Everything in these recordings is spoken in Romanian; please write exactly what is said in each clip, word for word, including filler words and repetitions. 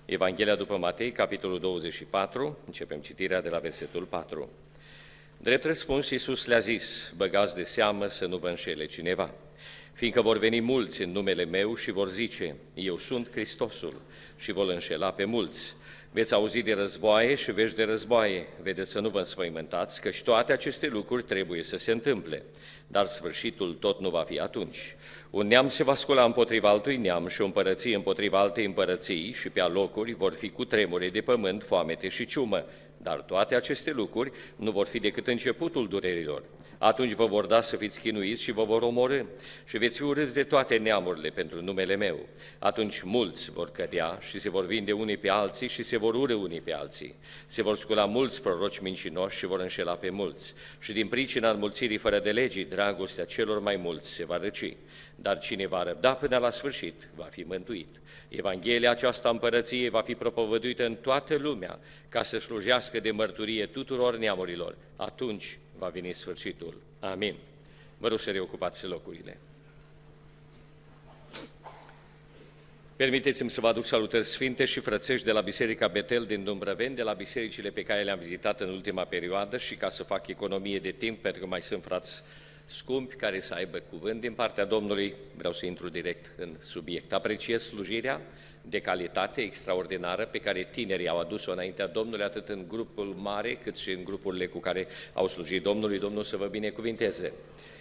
Evanghelia după Matei, capitolul douăzeci și patru, începem citirea de la versetul patru. Drept răspuns, Iisus le-a zis, băgați de seamă să nu vă înșele cineva, fiindcă vor veni mulți în numele meu și vor zice, eu sunt Hristosul, și vor înșela pe mulți. Veți auzi de războaie și vești de războaie, vedeți să nu vă înspăimântați, căci toate aceste lucruri trebuie să se întâmple, dar sfârșitul tot nu va fi atunci. Un neam se va scula împotriva altui neam și o împărăție împotriva altei împărății și pe alocuri vor fi cutremure de pământ, foamete și ciumă, dar toate aceste lucruri nu vor fi decât începutul durerilor. Atunci vă vor da să fiți chinuiți și vă vor omorî și veți fi urâți de toate neamurile pentru numele meu. Atunci mulți vor cădea și se vor vinde unii pe alții și se vor urâ unii pe alții. Se vor scula mulți proroci mincinoși și vor înșela pe mulți. Și din pricina înmulțirii fără de legii, dragostea celor mai mulți se va răci. Dar cine va răbda până la sfârșit va fi mântuit. Evanghelia aceasta împărăției va fi propovăduită în toată lumea ca să slujească de mărturie tuturor neamurilor. Atunci va veni sfârșitul. Amin. Vă rog să reocupați locurile. Permiteți-mi să vă aduc salutări sfinte și frățești de la Biserica Betel din Dumbrăveni, de la bisericile pe care le-am vizitat în ultima perioadă și ca să fac economie de timp, pentru că mai sunt frați scumpi care să aibă cuvânt din partea Domnului, vreau să intru direct în subiect. Apreciez slujirea de calitate extraordinară pe care tinerii au adus-o înaintea Domnului, atât în grupul mare, cât și în grupurile cu care au slujit Domnului. Domnul să vă binecuvinteze.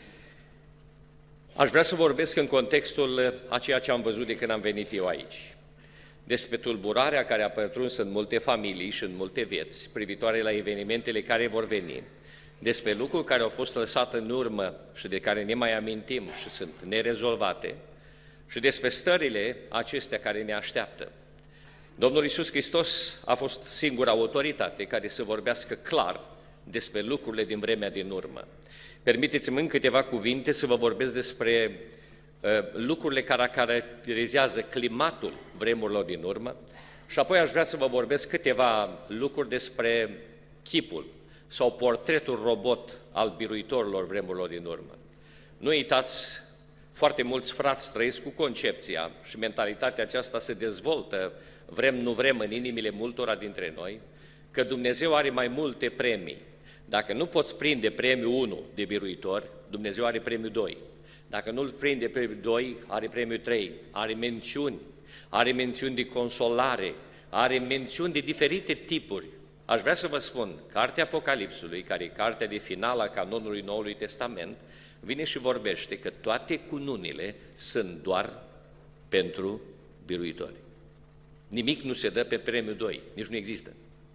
Aș vrea să vorbesc în contextul a ceea ce am văzut de când am venit eu aici, despre tulburarea care a pătruns în multe familii și în multe vieți, privitoare la evenimentele care vor veni, despre lucruri care au fost lăsate în urmă și de care ne mai amintim și sunt nerezolvate, și despre stările acestea care ne așteaptă. Domnul Iisus Hristos a fost singura autoritate care să vorbească clar despre lucrurile din vremea din urmă. Permiteți-mi în câteva cuvinte să vă vorbesc despre uh, lucrurile care caracterizează climatul vremurilor din urmă și apoi aș vrea să vă vorbesc câteva lucruri despre chipul sau portretul robot al biruitorilor vremurilor din urmă. Nu uitați, foarte mulți frați trăiesc cu concepția și mentalitatea aceasta se dezvoltă, vrem nu vrem, în inimile multora dintre noi, că Dumnezeu are mai multe premii. Dacă nu poți prinde premiul unu de biruitor, Dumnezeu are premiul doi. Dacă nu-l prinde premiul doi, are premiul trei. Are mențiuni, are mențiuni de consolare, are mențiuni de diferite tipuri. Aș vrea să vă spun, Cartea Apocalipsului, care e cartea de final a canonului Noului Testament, vine și vorbește că toate cununile sunt doar pentru biruitori. Nimic nu se dă pe premiul doi, nici nu există.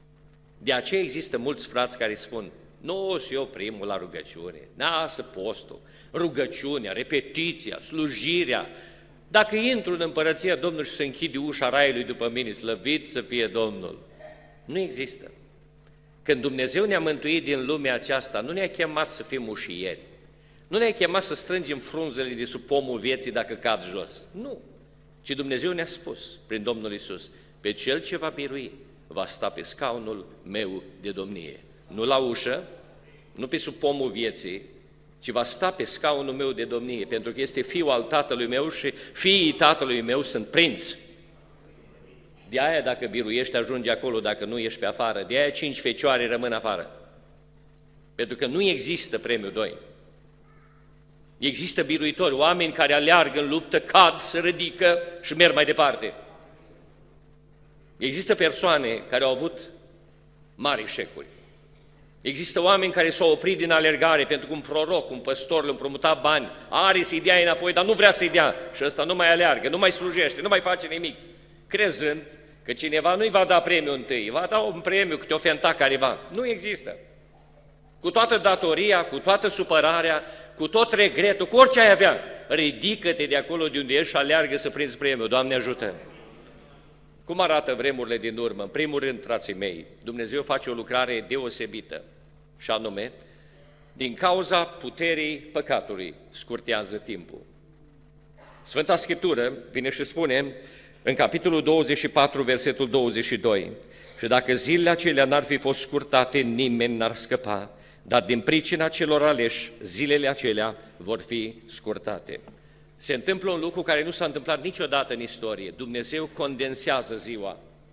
De aceea există mulți frați care spun, nu, și eu primul la rugăciune, lasă postul, rugăciunea, repetiția, slujirea. Dacă intru în împărăția Domnului și se închide ușa raiului după mine, slăvit să fie Domnul. Nu există. Când Dumnezeu ne-a mântuit din lumea aceasta, nu ne-a chemat să fim ușieri, nu ne-a chemat să strângem frunzele de sub pomul vieții dacă cad jos. Nu. Ci Dumnezeu ne-a spus, prin Domnul Iisus, pe cel ce va birui, va sta pe scaunul meu de domnie. Nu la ușă, nu pe sub pomul vieții, ci va sta pe scaunul meu de domnie, pentru că este fiul al tatălui meu și fiii tatălui meu sunt prinți. De aia dacă biruiești ajungi acolo, dacă nu ești pe afară, de aia cinci fecioare rămân afară. Pentru că nu există premiul doi. Există biruitori, oameni care aleargă în luptă, cad, se ridică și merg mai departe. Există persoane care au avut mari eșecuri. Există oameni care s-au oprit din alergare pentru că un proroc, un păstor le împrumuta bani, are să-i dea înapoi, dar nu vrea să-i dea și ăsta nu mai aleargă, nu mai slujește, nu mai face nimic, crezând că cineva nu-i va da premiul întâi, va da un premiu câte o fenta careva. Nu există. Cu toată datoria, cu toată supărarea, cu tot regretul, cu orice ai avea, ridică-te de acolo de unde ești și aleargă să prinzi premiul. Doamne ajută! Cum arată vremurile din urmă? În primul rând, frații mei, Dumnezeu face o lucrare deosebită și anume, din cauza puterii păcatului, scurtează timpul. Sfânta Scriptură vine și spune în capitolul douăzeci și patru, versetul douăzeci și doi, și dacă zilele acelea n-ar fi fost scurtate, nimeni n-ar scăpa, dar din pricina celor aleși, zilele acelea vor fi scurtate. Se întâmplă un lucru care nu s-a întâmplat niciodată în istorie. Dumnezeu condensează ziua.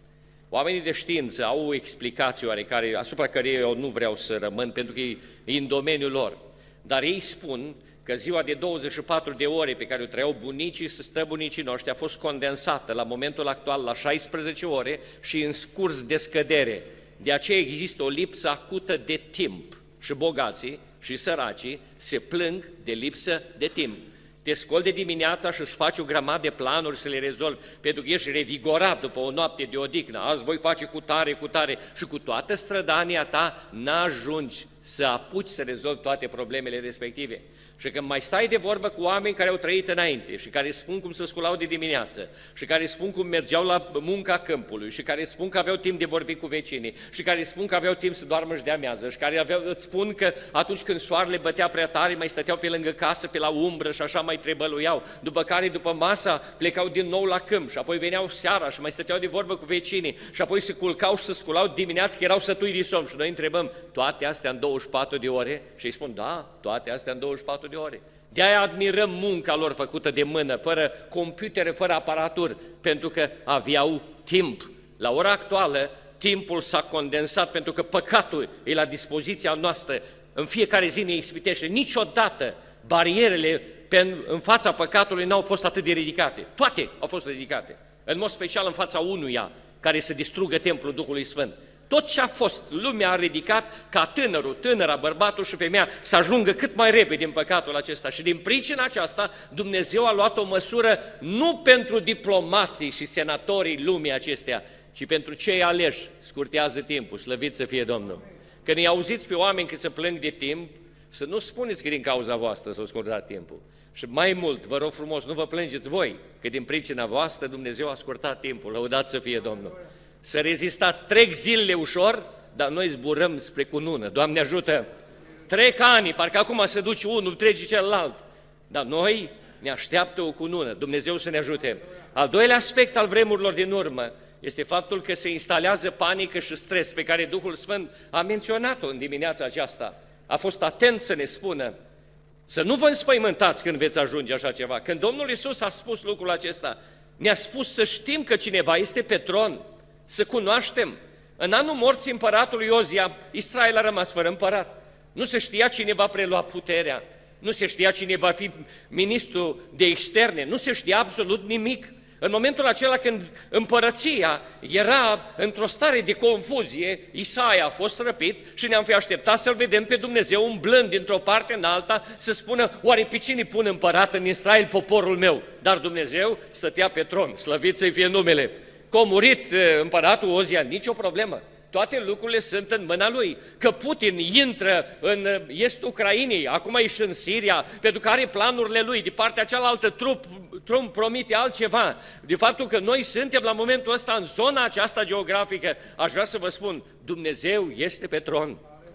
Oamenii de știință au o explicație oarecare, asupra care eu nu vreau să rămân, pentru că e în domeniul lor. Dar ei spun că ziua de douăzeci și patru de ore pe care o trăiau bunicii și străbunicii noștri a fost condensată la momentul actual la șaisprezece ore și în curs de scădere. De aceea există o lipsă acută de timp și bogații și săracii se plâng de lipsă de timp. Te scoli de dimineața și își faci o grămadă de planuri să le rezolvi, pentru că ești revigorat după o noapte de odihnă. Azi voi face cu tare, cu tare și cu toată strădania ta n-ajungi să apuci să rezolvi toate problemele respective. Și când mai stai de vorbă cu oameni care au trăit înainte și care spun cum se sculau de dimineață și care spun cum mergeau la munca câmpului și care spun că aveau timp de vorbit cu vecinii și care spun că aveau timp să doarmă și de amiază și care aveau, îți spun că atunci când soarele bătea prea tare mai stăteau pe lângă casă, pe la umbră și așa mai trebăluiau, după care după masa plecau din nou la câmp și apoi veneau seara și mai stăteau de vorbă cu vecinii și apoi se culcau și se sculau dimineața că erau sătui de somn și noi întrebăm, toate astea în douăzeci și patru de ore? Și îi spun, da, toate astea în douăzeci și patru de ore. De-aia admirăm munca lor făcută de mână, fără computere, fără aparatură, pentru că aveau timp. La ora actuală, timpul s-a condensat, pentru că păcatul e la dispoziția noastră. În fiecare zi ne ispitește. Niciodată barierele în fața păcatului n-au fost atât de ridicate. Toate au fost ridicate. În mod special în fața unuia care să distrugă templul Duhului Sfânt. Tot ce a fost, lumea a ridicat ca tânărul, tânăra, bărbatul și femeia să ajungă cât mai repede în păcatul acesta. Și din pricina aceasta Dumnezeu a luat o măsură nu pentru diplomații și senatorii lumii acestea, ci pentru cei aleși. Scurtează timpul, slăvit să fie Domnul. Când îi auziți pe oameni că se plâng de timp, să nu spuneți că din cauza voastră s-a scurtat timpul. Și mai mult, vă rog frumos, nu vă plângeți voi, că din pricina voastră Dumnezeu a scurtat timpul. Lăudat să fie Domnul. Să rezistați, trec zilele ușor, dar noi zburăm spre cunună. Doamne ajută! Trec ani, parcă acum se duce unul, trece celălalt. Dar noi ne așteaptă o cunună. Dumnezeu să ne ajute. Al doilea aspect al vremurilor din urmă este faptul că se instalează panică și stres pe care Duhul Sfânt a menționat-o în dimineața aceasta. A fost atent să ne spună să nu vă înspăimântați când veți ajunge așa ceva. Când Domnul Iisus a spus lucrul acesta, ne-a spus să știm că cineva este pe tron, să cunoaștem. În anul morții împăratului Ozia, Israel a rămas fără împărat. Nu se știa cine va prelua puterea, nu se știa cine va fi ministru de externe, nu se știa absolut nimic. În momentul acela când împărăția era într-o stare de confuzie, Isaia a fost răpit și ne-am fi așteptat să-L vedem pe Dumnezeu umblând dintr-o parte în alta, să spună, oare pe cine pun împărat în Israel poporul meu? Dar Dumnezeu stătea pe tron, slăvit să-i fie numele. Că a murit împăratul Ozia, nicio problemă. Toate lucrurile sunt în mâna lui. Că Putin intră în estul Ucrainei, acum e și în Siria, pentru că are planurile lui. De partea cealaltă, Trump, Trump promite altceva. De faptul că noi suntem la momentul ăsta în zona aceasta geografică, aș vrea să vă spun, Dumnezeu este pe tron.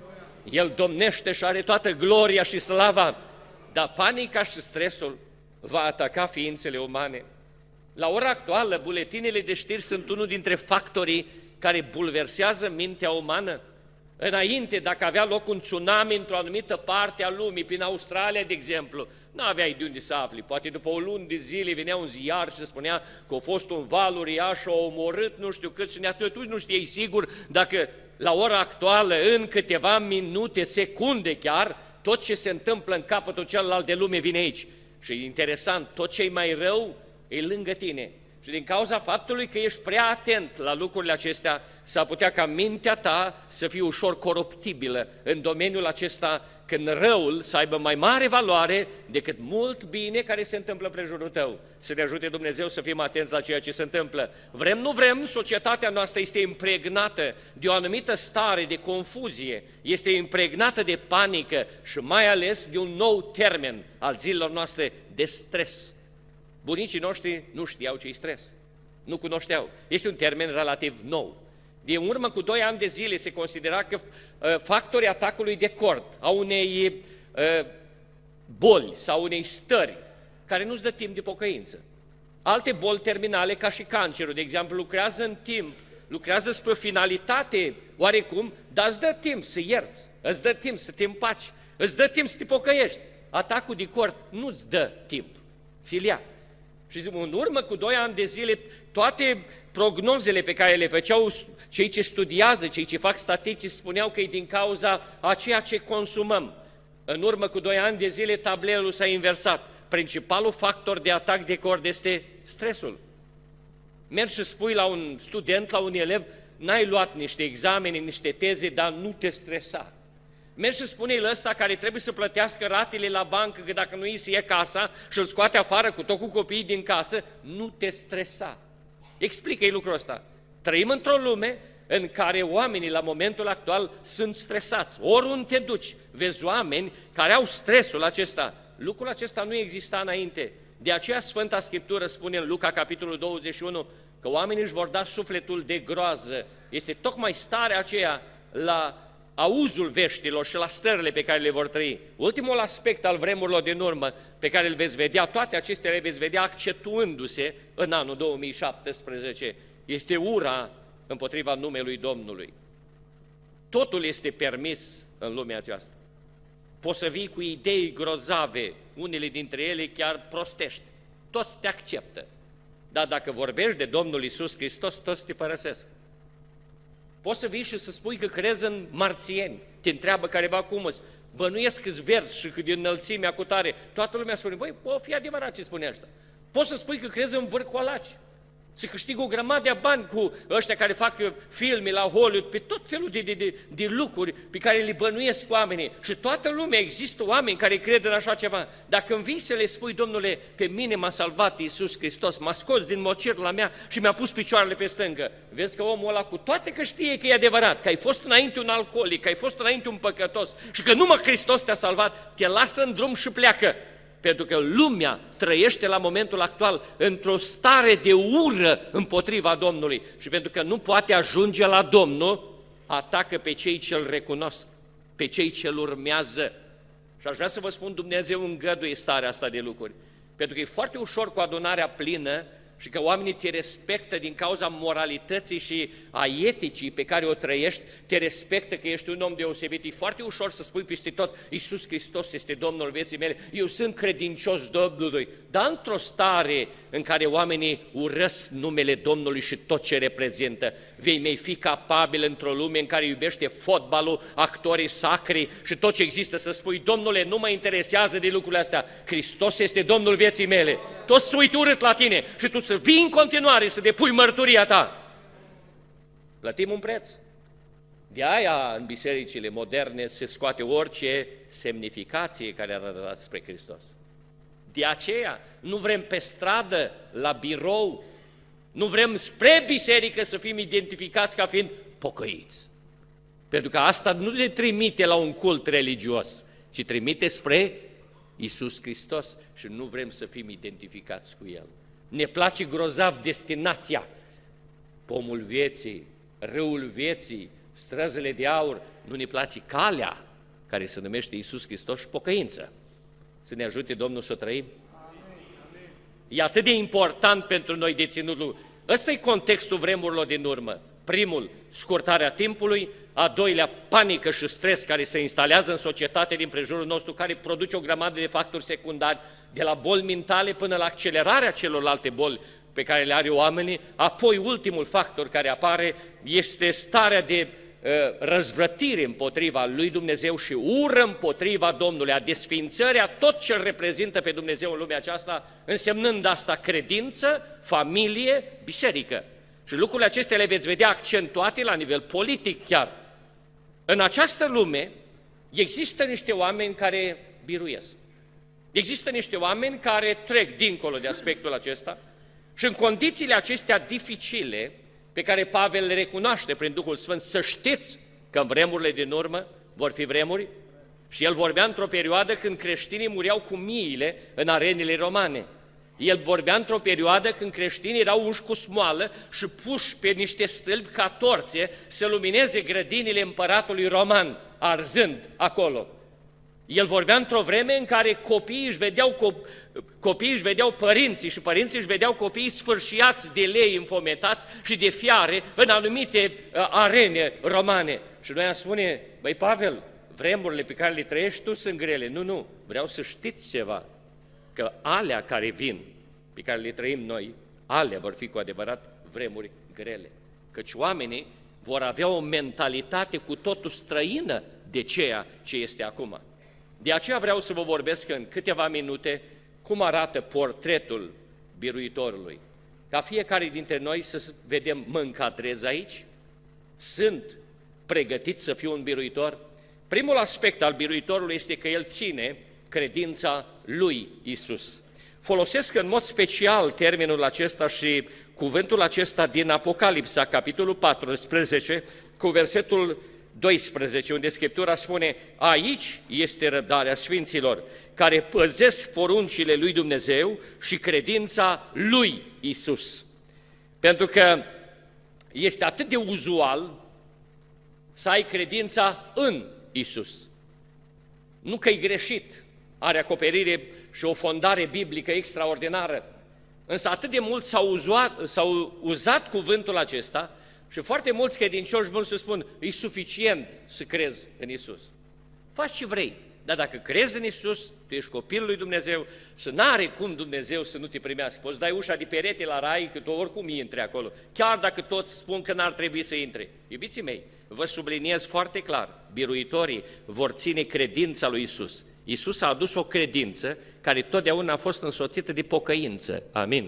El domnește și are toată gloria și slava. Dar panica și stresul va ataca ființele umane. La ora actuală, buletinele de știri sunt unul dintre factorii care bulversează mintea umană. Înainte, dacă avea loc un tsunami într-o anumită parte a lumii, prin Australia, de exemplu, nu aveai de unde să afli. Poate după o lună de zile venea un ziar și spunea că a fost un val uriaș, a omorât nu știu cât și tu nu știai sigur dacă la ora actuală, în câteva minute, secunde chiar, tot ce se întâmplă în capătul celălalt de lume vine aici. Și interesant, tot ce e mai rău e lângă tine. Și din cauza faptului că ești prea atent la lucrurile acestea, s-ar putea ca mintea ta să fie ușor coruptibilă în domeniul acesta, când răul să aibă mai mare valoare decât mult bine care se întâmplă prejurul tău. Să ne ajute Dumnezeu să fim atenți la ceea ce se întâmplă. Vrem, nu vrem, societatea noastră este impregnată de o anumită stare de confuzie, este impregnată de panică și mai ales de un nou termen al zilelor noastre, de stres. Bunicii noștri nu știau ce-i stres, nu cunoșteau. Este un termen relativ nou. De urmă cu doi ani de zile se considera că uh, factorii atacului de cord a unei uh, boli sau unei stări care nu-ți dă timp de pocăință. Alte boli terminale, ca și cancerul, de exemplu, lucrează în timp, lucrează spre o finalitate oarecum, dar îți dă timp să ierți, îți dă timp să te împaci, îți dă timp să te pocăiești. Atacul de cord nu-ți dă timp, ți-l ia. Și în urmă cu doi ani de zile, toate prognozele pe care le făceau cei ce studiază, cei ce fac statistici, spuneau că e din cauza a ceea ce consumăm. În urmă cu doi ani de zile, tableul s-a inversat. Principalul factor de atac de cord este stresul. Mergi și spui la un student, la un elev, n-ai luat niște examene, niște teze, dar nu te stresa. Mergi și spune-i la ăsta care trebuie să plătească ratele la bancă, că dacă nu îi se ia casa și îl scoate afară cu tot cu copiii din casă, nu te stresa. Explică-i lucrul ăsta. Trăim într-o lume în care oamenii la momentul actual sunt stresați. Oriunde te duci, vezi oameni care au stresul acesta. Lucrul acesta nu exista înainte. De aceea Sfânta Scriptură spune în Luca, capitolul douăzeci și unu, că oamenii își vor da sufletul de groază. Este tocmai starea aceea la auzul veștilor și la stările pe care le vor trăi. Ultimul aspect al vremurilor din urmă pe care îl veți vedea, toate acestea le veți vedea accentuându-se în anul două mii șaptesprezece, este ura împotriva numelui Domnului. Totul este permis în lumea aceasta. Poți să vii cu idei grozave, unele dintre ele chiar prostești. Toți te acceptă. Dar dacă vorbești de Domnul Iisus Hristos, toți te părăsesc. Poți să vii și să spui că crezi în marțieni. Te întreabă careva cum îți, bănuiesc câți verzi și cât din înălțimea cu tare. Toată lumea spune, băi, o fi adevărat ce spune asta. Poți să spui că crezi în vârcolaci. Se câștigă o grămadă de bani cu ăștia care fac filme la Hollywood, pe tot felul de, de, de, de lucruri pe care le bănuiesc oamenii. Și toată lumea, există oameni care cred în așa ceva. Dacă îmi vii să le spui, Domnule, pe mine m-a salvat Iisus Hristos, m-a scos din mocirla mea și mi-a pus picioarele pe stângă. Vezi că omul ăla, cu toate că știe că e adevărat, că ai fost înainte un alcoolic, că ai fost înainte un păcătos și că numai Hristos te-a salvat, te lasă în drum și pleacă. Pentru că lumea trăiește la momentul actual într-o stare de ură împotriva Domnului și pentru că nu poate ajunge la Domnul, atacă pe cei ce îl recunosc, pe cei ce îl urmează. Și aș vrea să vă spun, Dumnezeu îngăduie starea asta de lucruri, pentru că e foarte ușor cu adunarea plină și că oamenii te respectă din cauza moralității și a eticii pe care o trăiești, te respectă că ești un om deosebit. E foarte ușor să spui peste tot, Iisus Hristos este Domnul vieții mele, eu sunt credincios Domnului, dar într-o stare în care oamenii urăsc numele Domnului și tot ce reprezintă, vei mai fi capabil într-o lume în care iubește fotbalul, actorii sacri și tot ce există să spui, Domnule, nu mă interesează de lucrurile astea, Hristos este Domnul vieții mele, toți se uită urât la tine și tu să vii în continuare să depui mărturia ta. Plătim un preț. De aia în bisericile moderne se scoate orice semnificație care arată spre Hristos. De aceea nu vrem pe stradă, la birou, nu vrem spre biserică să fim identificați ca fiind pocăiți. Pentru că asta nu ne trimite la un cult religios, ci trimite spre Iisus Hristos și nu vrem să fim identificați cu El. Ne place grozav destinația, pomul vieții, râul vieții, străzile de aur, nu ne place calea care se numește Iisus Hristos și pocăință. Să ne ajute Domnul să o trăim. E atât de important pentru noi de ținutul. Ăsta e contextul vremurilor din urmă. Primul, scurtarea timpului, a doilea, panică și stres care se instalează în societate din prejurul nostru, care produce o grămadă de factori secundari, de la boli mentale până la accelerarea celorlalte boli pe care le are oamenii. Apoi, ultimul factor care apare este starea de uh, răzvrătire împotriva lui Dumnezeu și ură împotriva Domnului, a desfințării a tot ce reprezintă pe Dumnezeu în lumea aceasta, însemnând asta credință, familie, biserică. Și lucrurile acestea le veți vedea accentuate la nivel politic chiar. În această lume există niște oameni care biruiesc. Există niște oameni care trec dincolo de aspectul acesta și în condițiile acestea dificile, pe care Pavel le recunoaște prin Duhul Sfânt, să știți că în vremurile din urmă vor fi vremuri, și el vorbea într-o perioadă când creștinii mureau cu miile în arenile romane. El vorbea într-o perioadă când creștinii erau unși cu smoală și puși pe niște stâlpi ca torțe să lumineze grădinile împăratului roman, arzând acolo. El vorbea într-o vreme în care copiii își vedeau, cop- copiii își vedeau părinții și părinții își vedeau copiii sfârșiați de lei înfometați și de fiare în anumite uh, arene romane. Și noi am spune, băi Pavel, vremurile pe care le trăiești tu sunt grele. Nu, nu, vreau să știți ceva, că alea care vin pe care le trăim noi, alea vor fi cu adevărat vremuri grele. Căci oamenii vor avea o mentalitate cu totul străină de ceea ce este acum. De aceea vreau să vă vorbesc în câteva minute cum arată portretul biruitorului. Ca fiecare dintre noi să vedem, mă încadrez aici? Sunt pregătit să fiu un biruitor? Primul aspect al biruitorului este că el ține credința lui Isus. Folosesc în mod special termenul acesta și cuvântul acesta din Apocalipsa, capitolul paisprezece, cu versetul doisprezece, unde Scriptura spune: aici este răbdarea sfinților, care păzesc poruncile lui Dumnezeu și credința lui Isus. Pentru că este atât de uzual să ai credința în Isus. Nu că e greșit, are acoperire și o fondare biblică extraordinară, însă atât de mult s-au uzat, s-au uzat cuvântul acesta și foarte mulți credincioși vor să spun: e suficient să crezi în Isus. Faci ce vrei, dar dacă crezi în Isus, tu ești copilul lui Dumnezeu și n-are cum Dumnezeu să nu te primească. Poți dai ușa de perete la rai, că tu oricum intri acolo, chiar dacă toți spun că n-ar trebui să intre. Iubiții mei, vă subliniez foarte clar, biruitorii vor ține credința lui Isus. Isus a adus o credință care totdeauna a fost însoțită de pocăință. Amin.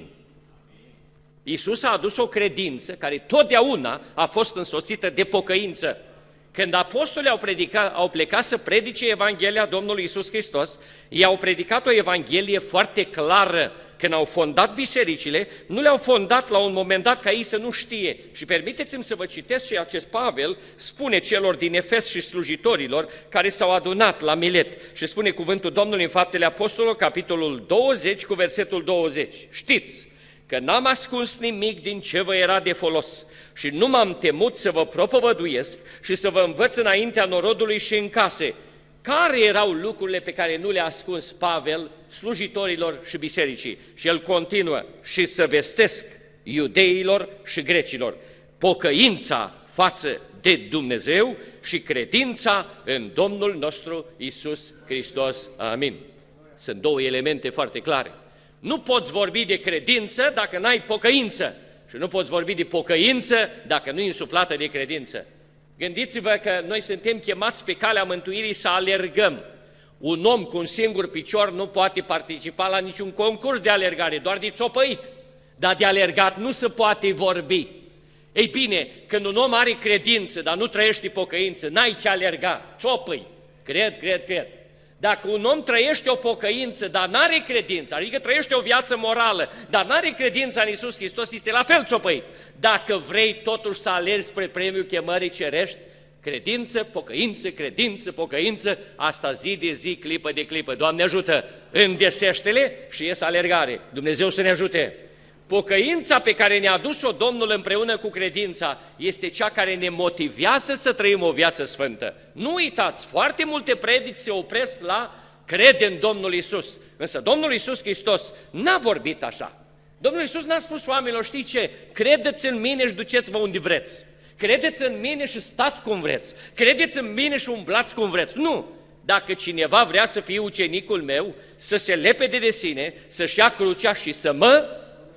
Isus a adus o credință care totdeauna a fost însoțită de pocăință. Când apostolii au, predicat, au plecat să predice Evanghelia Domnului Isus Hristos, ei au predicat o Evanghelie foarte clară. Când au fondat bisericile, nu le-au fondat la un moment dat ca ei să nu știe. Și permiteți-mi să vă citesc și acest Pavel spune celor din Efes și slujitorilor care s-au adunat la Milet. Și spune cuvântul Domnului în Faptele Apostolilor, capitolul douăzeci, cu versetul douăzeci. Știți că n-am ascuns nimic din ce vă era de folos și nu m-am temut să vă propovăduiesc și să vă învăț înaintea norodului și în case. Care erau lucrurile pe care nu le-a ascuns Pavel slujitorilor și bisericii? Și el continuă: și să vestesc iudeilor și grecilor pocăința față de Dumnezeu și credința în Domnul nostru Iisus Hristos. Amin. Sunt două elemente foarte clare. Nu poți vorbi de credință dacă n-ai pocăință și nu poți vorbi de pocăință dacă nu e insuflată de credință. Gândiți-vă că noi suntem chemați pe calea mântuirii să alergăm. Un om cu un singur picior nu poate participa la niciun concurs de alergare, doar de țopăit. Dar de alergat nu se poate vorbi. Ei bine, când un om are credință, dar nu trăiește pocăință, n-ai ce alerga, țopăi. Cred, cred, cred. Dacă un om trăiește o pocăință, dar n-are credință, adică trăiește o viață morală, dar n-are credința în Iisus Hristos, este la fel țopăit. Dacă vrei totuși să alergi spre premiul chemării cerești, credință, pocăință, credință, pocăință, asta zi de zi, clipă de clipă. Doamne ajută, îndesește-le și ies alergare. Dumnezeu să ne ajute. Pocăința pe care ne-a adus-o Domnul împreună cu credința este cea care ne motivează să trăim o viață sfântă. Nu uitați, foarte multe predici se opresc la crede în Domnul Iisus. Însă Domnul Iisus Hristos n-a vorbit așa. Domnul Iisus n-a spus oamenilor: știi ce? Credeți în mine și duceți-vă unde vreți. Credeți în mine și stați cum vreți. Credeți în mine și umblați cum vreți. Nu! Dacă cineva vrea să fie ucenicul meu, să se lepede de sine, să-și ia crucea și să mă...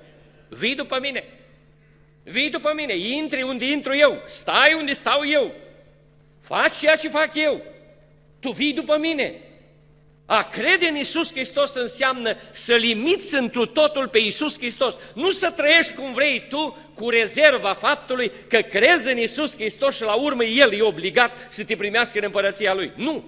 Vii după mine, vii după mine, intri unde intru eu, stai unde stau eu, faci ceea ce fac eu, tu vii după mine. A crede în Iisus Hristos înseamnă să limiți întru totul pe Iisus Hristos, nu să trăiești cum vrei tu cu rezerva faptului că crezi în Iisus Hristos și la urmă El e obligat să te primească în împărăția Lui. Nu!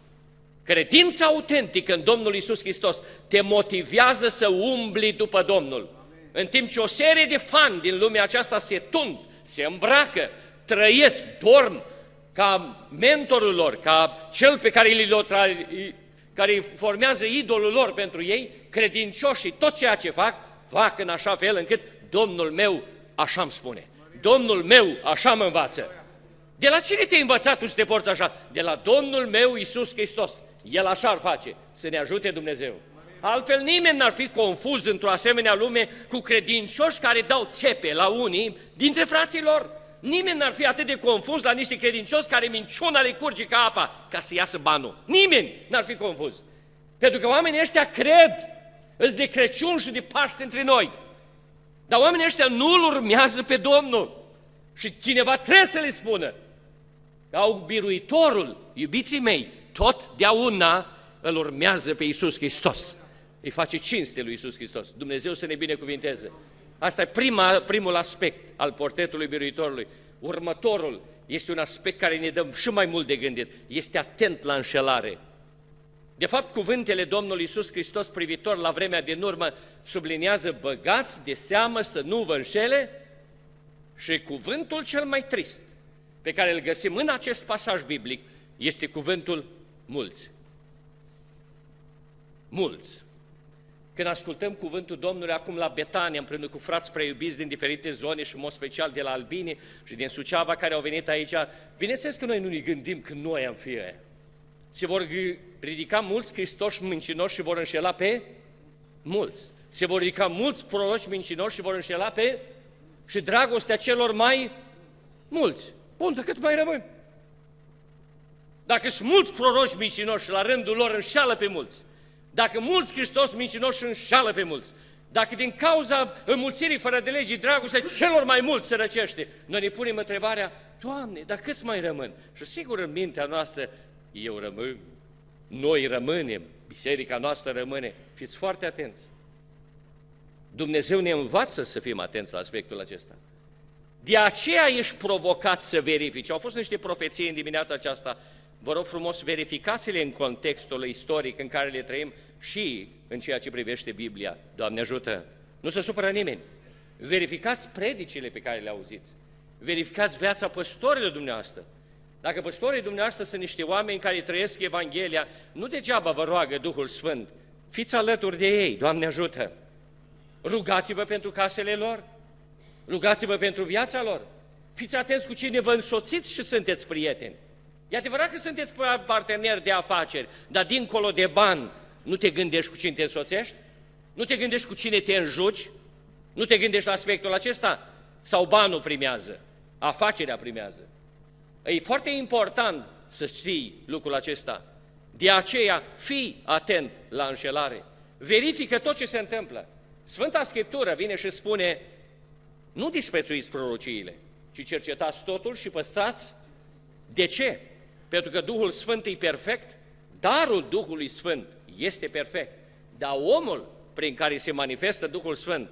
Credința autentică în Domnul Iisus Hristos te motivează să umbli după Domnul. În timp ce o serie de fani din lumea aceasta se tund, se îmbracă, trăiesc, dorm ca mentorul lor, ca cel pe care îi, care îi formează idolul lor pentru ei, credincioșii, tot ceea ce fac, fac în așa fel încât Domnul meu așa îmi spune, Domnul meu așa mă învață. De la cine te-ai învățat tu să te porți așa? De la Domnul meu Iisus Hristos. El așa ar face, să ne ajute Dumnezeu. Altfel nimeni n-ar fi confuz într-o asemenea lume cu credincioși care dau țepe la unii dintre frații lor. Nimeni n-ar fi atât de confuz la niște credincioși care minciuna le curge ca apa ca să iasă banul. Nimeni n-ar fi confuz. Pentru că oamenii ăștia cred îți de Crăciun și de Paște între noi. Dar oamenii ăștia nu îl urmează pe Domnul. Și cineva trebuie să le spună că au biruitorul, iubiții mei, totdeauna îl urmează pe Iisus Hristos. Îi face cinste lui Iisus Hristos. Dumnezeu să ne binecuvinteze. Asta e prima, primul aspect al portretului biruitorului. Următorul este un aspect care ne dă și mai mult de gândit. Este atent la înșelare. De fapt, cuvintele Domnului Iisus Hristos privitor la vremea din urmă subliniază: băgați de seamă să nu vă înșele. Și cuvântul cel mai trist pe care îl găsim în acest pasaj biblic este cuvântul mulți. Mulți. Când ascultăm cuvântul Domnului acum la Betania, împreună cu frați preiubiți din diferite zone și în mod special de la Albini și din Suceava care au venit aici, bineînțeles că noi nu ne gândim că noi am fi aia. Se vor ridica mulți Hristoși mincinoși și vor înșela pe mulți. Se vor ridica mulți proroci mincinoși și vor înșela pe și dragostea celor mai mulți. Bun, dar cât mai rămân? Dacă sunt mulți proroci mincinoși și la rândul lor înșeală pe mulți, dacă mulți Hristos mincinoși înșeală pe mulți, dacă din cauza înmulțirii fără de legii dragostea celor mai mulți se răcește, noi ne punem întrebarea: Doamne, dar câți mai rămân? Și sigur în mintea noastră, eu rămân, noi rămânem, biserica noastră rămâne. Fiți foarte atenți. Dumnezeu ne învață să fim atenți la aspectul acesta. De aceea ești provocat să verifici. Au fost niște profeții în dimineața aceasta. Vă rog frumos, verificați-le în contextul istoric în care le trăim și în ceea ce privește Biblia. Doamne ajută! Nu se supără nimeni. Verificați predicile pe care le auziți. Verificați viața păstorilor dumneavoastră. Dacă păstorii dumneavoastră sunt niște oameni care trăiesc Evanghelia, nu degeaba vă roagă Duhul Sfânt. Fiți alături de ei, Doamne ajută! Rugați-vă pentru casele lor, rugați-vă pentru viața lor, fiți atenți cu cine vă însoțiți și sunteți prieteni. E adevărat că sunteți parteneri de afaceri, dar dincolo de bani nu te gândești cu cine te însoțești? Nu te gândești cu cine te înjuci? Nu te gândești la aspectul acesta? Sau banul primează? Afacerea primează? E foarte important să știi lucrul acesta. De aceea, fii atent la înșelare. Verifică tot ce se întâmplă. Sfânta Scriptură vine și spune: nu disprețuiți prorociile, ci cercetați totul și păstrați. De ce? Pentru că Duhul Sfânt e perfect, darul Duhului Sfânt este perfect, dar omul prin care se manifestă Duhul Sfânt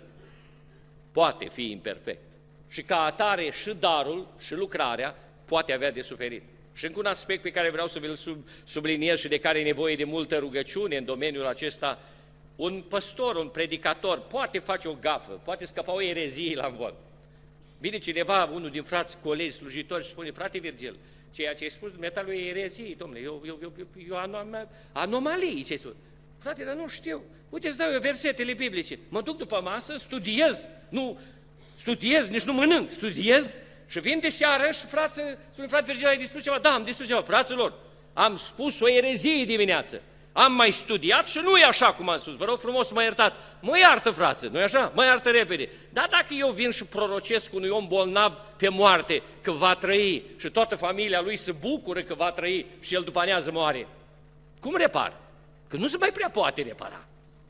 poate fi imperfect. Și ca atare și darul și lucrarea poate avea de suferit. Și încă un aspect pe care vreau să vi-l sub, subliniez și de care e nevoie de multă rugăciune în domeniul acesta: un păstor, un predicator poate face o gafă, poate scăpa o erezie la învol. Vine cineva, unul din frați, colegi, slujitori și spune: frate Virgil, ceea ce ai spus dumneavoastră e erezie, domnule, eu, eu, eu, eu anom anomalii, ce ai spus. Frate, dar nu știu. Uite, îți dau eu versetele biblice. Mă duc după masă, studiez, nu studiez, nici nu mănânc, studiez și vin de seară și frate, spune: frate Virgil, ai dispus ceva? Da, am dispus ceva. Fraților, am spus o erezie dimineață. Am mai studiat și nu e așa cum am spus. Vă rog frumos să mă iertați. Mă iartă, frate, nu-i așa? Mă iartă repede. Dar dacă eu vin și prorocesc unui om bolnav pe moarte că va trăi și toată familia lui se bucură că va trăi și el după anează moare, cum repar? Că nu se mai prea poate repara.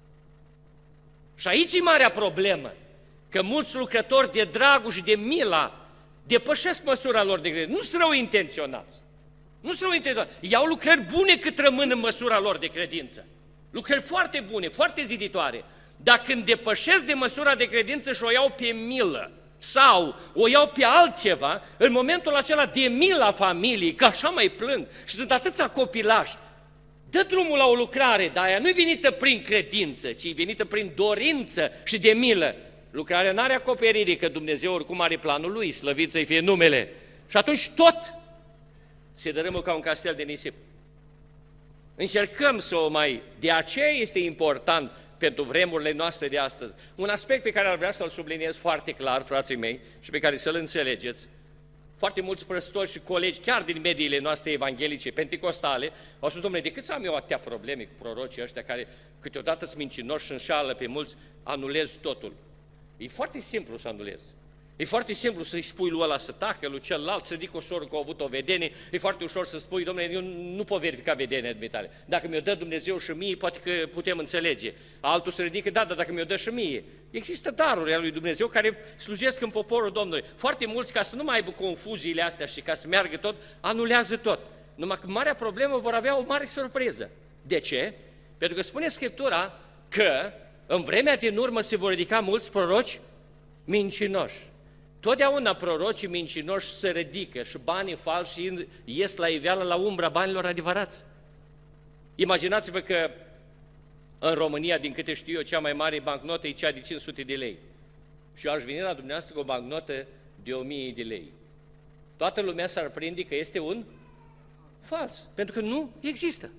Și aici e marea problemă, că mulți lucrători de dragul și de mila depășesc măsura lor de credință. Nu sunt rău intenționați. Nu sunt rău intenționați. Iau lucrări bune cât rămân în măsura lor de credință. Lucrări foarte bune, foarte ziditoare. Dar când depășesc de măsura de credință și o iau pe milă sau o iau pe altceva, în momentul acela de mila familiei, că așa mai plâng și sunt atâția copilași, dă drumul la o lucrare, dar aia nu-i venită prin credință, ci e venită prin dorință și de milă. Lucrarea n-are acoperire, că Dumnezeu oricum are planul Lui, slăvit să-i fie numele. Și atunci tot se dărâmă ca un castel de nisip. Încercăm să o mai... De aceea este important pentru vremurile noastre de astăzi. Un aspect pe care ar vrea să-l subliniez foarte clar, frații mei, și pe care să-l înțelegeți. Foarte mulți păstori și colegi, chiar din mediile noastre evanghelice, penticostale, au spus: domnule, de cât să am eu atâtea probleme cu prorocii ăștia care câteodată sunt mincinoși și înșală pe mulți, anulez totul. E foarte simplu să anulezi. E foarte simplu să-i spui lui ăla să tacă, lui celălalt să ridică o soră că a avut o vedenie, e foarte ușor să spui, domnule, eu nu pot verifica vedenia dumitale. Dacă mi-o dă Dumnezeu și mie, poate că putem înțelege. Altul să ridică, da, dar dacă mi-o dă și mie. Există daruri ale lui Dumnezeu care slujesc în poporul Domnului. Foarte mulți, ca să nu mai aibă confuziile astea și ca să meargă tot, anulează tot. Numai că marea problemă vor avea o mare surpriză. De ce? Pentru că spune Scriptura că în vremea din urmă se vor ridica mulți proroci mincinoși. Totdeauna prorocii mincinoși se ridică și banii falși ies la iveală la umbra banilor adevărați. Imaginați-vă că în România, din câte știu eu, cea mai mare bancnotă e cea de cinci sute de lei. Și eu aș veni la dumneavoastră cu o bancnotă de o mie de lei. Toată lumea s-ar prinde că este un fals, pentru că nu există.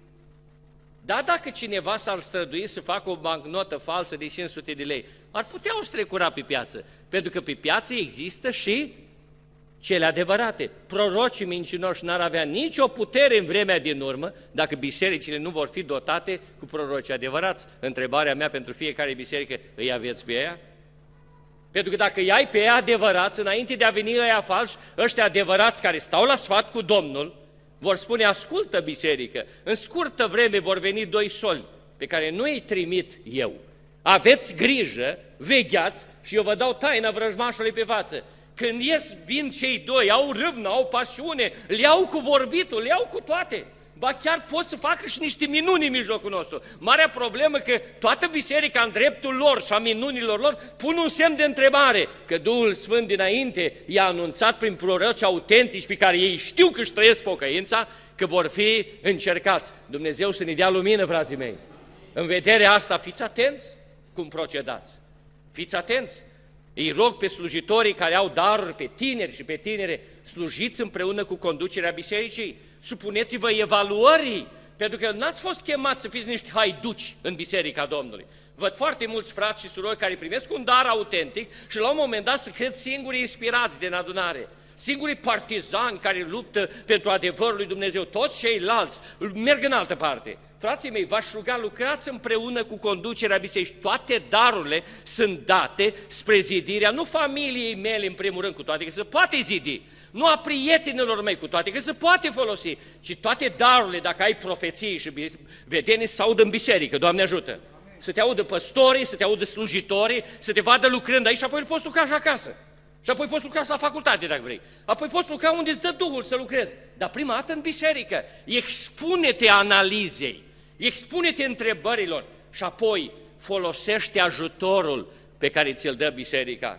Dar dacă cineva s-ar strădui să facă o bancnotă falsă de cinci sute de lei, ar putea o strecura pe piață, pentru că pe piață există și cele adevărate. Prorocii mincinoși n-ar avea nicio putere în vremea din urmă dacă bisericile nu vor fi dotate cu proroci adevărați. Întrebarea mea pentru fiecare biserică, îi aveți pe ea? Pentru că dacă îi ai pe ea adevărați, înainte de a veni ăia falși, ăștia adevărați care stau la sfat cu Domnul, vor spune, ascultă biserică, în scurtă vreme vor veni doi soli pe care nu îi trimit eu. Aveți grijă, vegheați și eu vă dau taina vrăjmașului pe față. Când ies, vin cei doi, au râvnă, au pasiune, le iau cu vorbitul, le iau cu toate. Ba chiar pot să facă și niște minuni în mijlocul nostru. Marea problemă că toată biserica în dreptul lor și a minunilor lor pun un semn de întrebare, că Duhul Sfânt dinainte i-a anunțat prin proroci autentici pe care ei știu că își trăiesc pocăința, că vor fi încercați. Dumnezeu să ne dea lumină, frații mei. În vederea asta, fiți atenți cum procedați. Fiți atenți. Îi rog pe slujitorii care au daruri, pe tineri și pe tinere, slujiți împreună cu conducerea bisericii, supuneți-vă evaluării, pentru că n-ați fost chemați să fiți niște haiduci în Biserica Domnului. Văd foarte mulți frați și surori care primesc un dar autentic și la un moment dat să cred singurii inspirați din adunare, singurii partizani care luptă pentru adevărul lui Dumnezeu, toți ceilalți merg în altă parte. Frații mei, v-aș ruga, lucrați împreună cu conducerea bisericii. Toate darurile sunt date spre zidirea, nu familiei mele în primul rând, cu toate că se poate zidi, nu a prietenilor mei, cu toate că se poate folosi, ci toate darurile, dacă ai profeții și vedenii, să audă în biserică, Doamne ajută! Să te audă păstorii, să te audă slujitorii, să te vadă lucrând aici și apoi poți lucra și acasă. Și apoi poți lucra și la facultate, dacă vrei. Apoi poți lucra unde îți dă Duhul să lucrezi. Dar prima dată în biserică. Expune-te analizei, expune-te întrebărilor și apoi folosește ajutorul pe care ți-l dă biserica.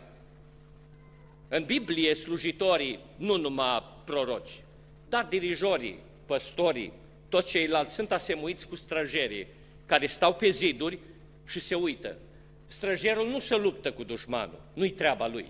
În Biblie, slujitorii, nu numai proroci, dar dirijorii, păstorii, toți ceilalți sunt asemuiți cu străjerii care stau pe ziduri și se uită. Străjerul nu se luptă cu dușmanul, nu-i treaba lui.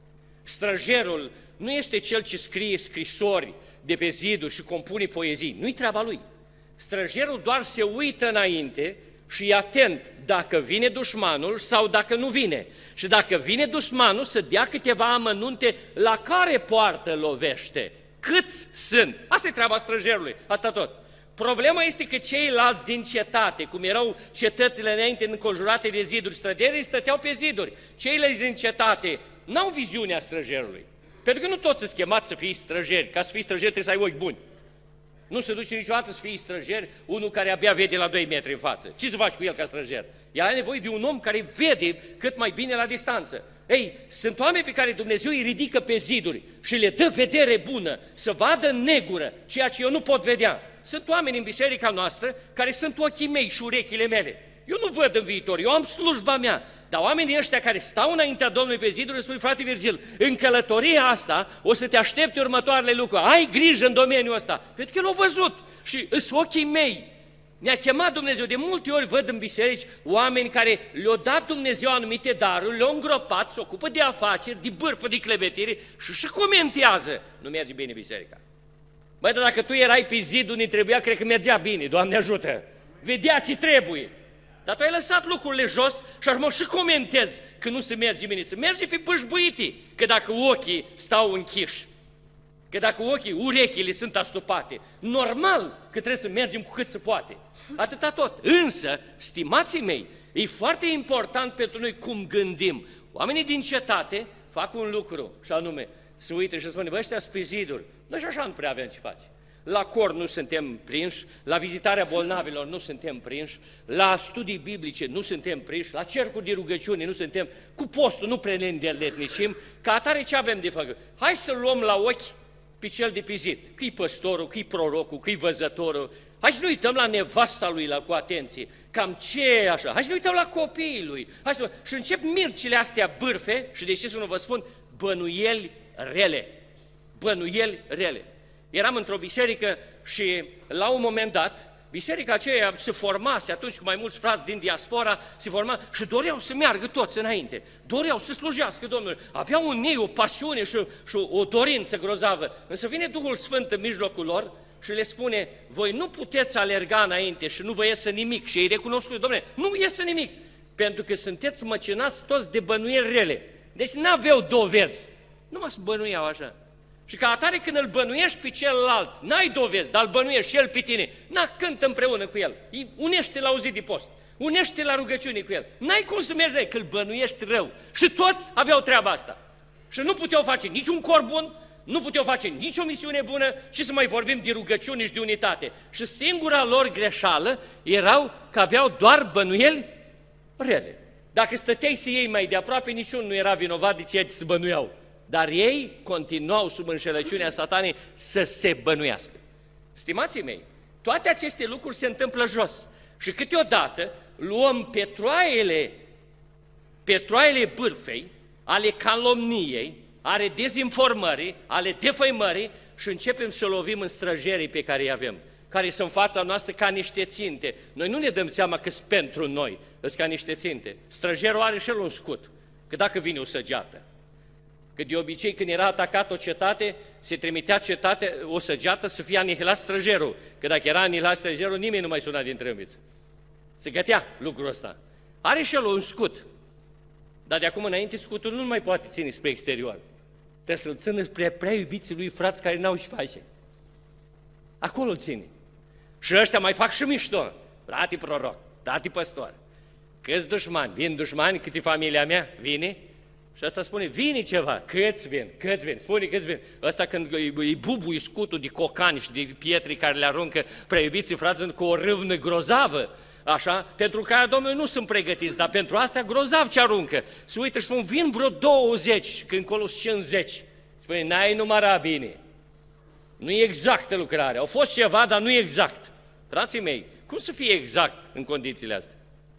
Străjerul nu este cel ce scrie scrisori de pe ziduri și compune poezii, nu-i treaba lui. Străjerul doar se uită înainte și e atent dacă vine dușmanul sau dacă nu vine. Și dacă vine dușmanul, să dea câteva amănunte la care poartă lovește. Câți sunt? Asta e treaba străjerului, atât tot. Problema este că ceilalți din cetate, cum erau cetățile înainte înconjurate de ziduri, străderii stăteau pe ziduri. Ceilalți din cetate n-au viziunea străjerului. Pentru că nu toți sunt chemați să fii străjeri. Ca să fii străjer trebuie să ai ochi buni. Nu se duce niciodată să fii străjer unul care abia vede la doi metri în față. Ce să faci cu el ca străjer? El are nevoie de un om care vede cât mai bine la distanță. Ei, sunt oameni pe care Dumnezeu îi ridică pe ziduri și le dă vedere bună, să vadă în negură ceea ce eu nu pot vedea. Sunt oameni în biserica noastră care sunt ochii mei și urechile mele. Eu nu văd în viitor, eu am slujba mea. Dar oamenii ăștia care stau înaintea Domnului pe ziduri îmi spun, frate Virgil, în călătoria asta o să te aștepte următoarele lucruri. Ai grijă în domeniul ăsta, pentru că el a văzut și îs ochii mei. Ne-a chemat Dumnezeu, de multe ori văd în biserici oameni care le-au dat Dumnezeu anumite daruri, le-au îngropat, se ocupă de afaceri, de bârfă, de clevetire și și comentează. Nu merge bine biserica. Băi, dar dacă tu erai pe zid unde trebuia, cred că mergea bine, Doamne ajută. Vedea ce trebuie. Dar tu ai lăsat lucrurile jos și acum și comentezi că nu se merge bine, se merge pe bâșbâitii, că dacă ochii stau închiși, că dacă ochii, urechile sunt astupate, normal că trebuie să mergem cu cât se poate. Atâta tot. Însă, stimații mei, e foarte important pentru noi cum gândim. Oamenii din cetate fac un lucru, și anume, să uită și să spune, bă, ăștia sunt pe ziduri, noi și așa nu prea avem ce face. La cor nu suntem prinși, la vizitarea bolnavilor nu suntem prinși, la studii biblice nu suntem prinși, la cercuri de rugăciune nu suntem, cu postul nu prea ne îndeletnicim, ca atare ce avem de făcut? Hai să luăm la ochi pe cel de pe zid, că-i păstorul, că-i prorocul, că-i văzătorul, hai să nu uităm la nevasta lui la, cu atenție, cam ce e așa, hai să nu uităm la copiii lui, hai să... și încep mircile astea bârfe și de ce să nu vă spun, bănuieli rele, bănuieli rele. Eram într-o biserică și la un moment dat, biserica aceea se formase atunci cu mai mulți frați din diaspora, se forma și doreau să meargă toți înainte, doreau să slujească Domnului, aveau în ei o pasiune și, și o dorință grozavă, însă vine Duhul Sfânt în mijlocul lor și le spune, voi nu puteți alerga înainte și nu vă iese nimic și ei recunosc că, Dom'le, nu iese nimic, pentru că sunteți măcinați toți de bănuieli rele, deci n-aveau dovezi, numai să bănuiau așa. Și ca atare când îl bănuiești pe celălalt, n-ai dovezi, dar îl bănuiești și el pe tine, na, cântă împreună cu el, unește la o zi de post, unește la rugăciune cu el, n-ai cum să mergi aici, că îl bănuiești rău. Și toți aveau treaba asta. Și nu puteau face niciun cor bun, nu puteau face nicio misiune bună și să mai vorbim de rugăciune și de unitate. Și singura lor greșeală erau că aveau doar bănuieli rele. Dacă stăteai să iei mai de aproape, niciun nu era vinovat de ceea ce se bănuiau. Dar ei continuau sub înșelăciunea Satanei să se bănuiască. Stimații mei, toate aceste lucruri se întâmplă jos. Și câteodată luăm petroaiele, petroaiele bârfei, ale calomniei, ale dezinformării, ale defăimării și începem să lovim în străjerii pe care îi avem, care sunt în fața noastră ca niște ținte. Noi nu ne dăm seama că sunt pentru noi, sunt ca niște ținte. Străjerul are și el un scut, că dacă vine o săgeată, că de obicei când era atacat o cetate, se trimitea cetate, o săgeată să fie anihilat străjerul, că dacă era anihilat străjerul, nimeni nu mai suna din trâmbiță. Se gătea lucrul ăsta. Are și el un scut, dar de acum înainte scutul nu mai poate ține spre exterior. Trebuie să-l țină spre prea iubiții lui frați care n-au și face. Acolo îl ține. Și ăștia mai fac și mișto. Tati proroc, tati păstor. Câți dușmani? Vin dușmani, câte familia mea vine? Și ăsta spune, vine ceva, câți vin, câți vin, spune câți vin. Ăsta când îi bubui scutul de cocani și de pietre care le aruncă prea iubiții frați cu o râvnă grozavă, așa, pentru că Domnul nu sunt pregătiți, dar pentru asta grozav ce aruncă. Se uită și spun, vin vreo douăzeci, când colo cincizeci. Spune, n-ai numărat bine. Nu e exactă lucrarea. Au fost ceva, dar nu e exact. Frații mei, cum să fie exact în condițiile astea?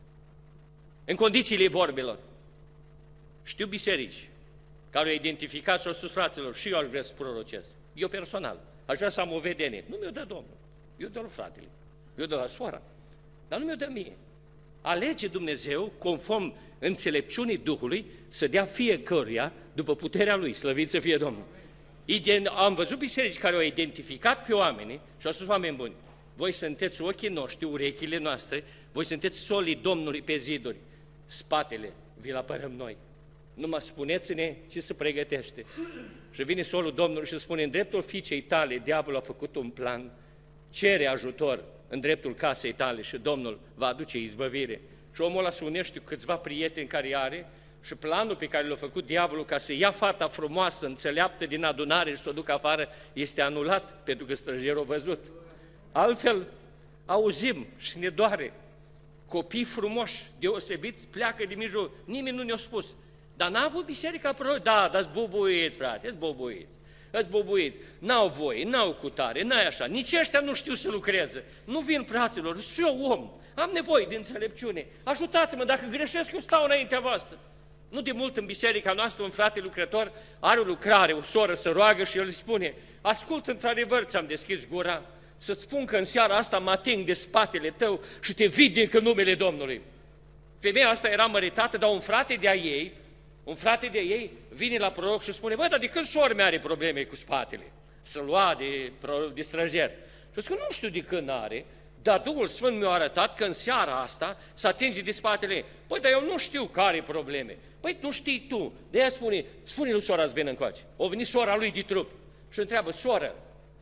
În condițiile vorbelor. Știu biserici care au identificat și au spus, fraților, și eu aș vrea să prorocesc. Eu personal, aș vrea să am o vedenie. Nu mi-o dă Domnul. Eu dă la fratele, eu dă la soara, dar nu mi-o dă mie. Alege Dumnezeu, conform înțelepciunii Duhului, să dea fiecăruia după puterea Lui, slăvit să fie Domnul. Am văzut biserici care au identificat pe oamenii și au spus, oameni buni, voi sunteți ochii noștri, urechile noastre, voi sunteți solii Domnului pe ziduri, spatele vi-l apărăm noi. Numai spuneți-ne ce se pregătește. Și vine solul Domnului și spune, în dreptul fiicei tale, diavolul a făcut un plan, cere ajutor în dreptul casei tale și Domnul va aduce izbăvire. Și omul ăla se unește cu câțiva prieteni care are și planul pe care l-a făcut diavolul ca să ia fata frumoasă, înțeleaptă din adunare și să o ducă afară, este anulat, pentru că străjerul a văzut. Altfel, auzim și ne doare. Copii frumoși, deosebiți, pleacă din mijloc, nimeni nu ne-a spus. Dar n-a avut biserica proroc? Da, dar-s bubuiți, frate, s bubuiți. Îți bobuiți, n-au voie, n-au cutare, n-ai așa, nici ăștia nu știu să lucreze. Nu vin, fraților, sunt eu om, am nevoie de înțelepciune, ajutați-mă, dacă greșesc, eu stau înaintea voastră. Nu de mult în biserica noastră un frate lucrător are o lucrare, o soră să roagă și el îi spune, ascult, într-adevăr ți-am deschis gura, să-ți spun că în seara asta mă ating de spatele tău și te vindec în numele Domnului. Femeia asta era măritată, dar un frate de-a ei, un frate de ei vine la proroc și spune, băi, dar de când sora mea are probleme cu spatele? Să lua de, de străjer. Și spune, nu știu de când are, dar Duhul Sfânt mi-a arătat că în seara asta să atinge de spatele ei. Băi, dar eu nu știu care are probleme. Păi, nu știi tu. De aia spune, spune lui sora să vină încoace. O venit sora lui de trup și întreabă, soră,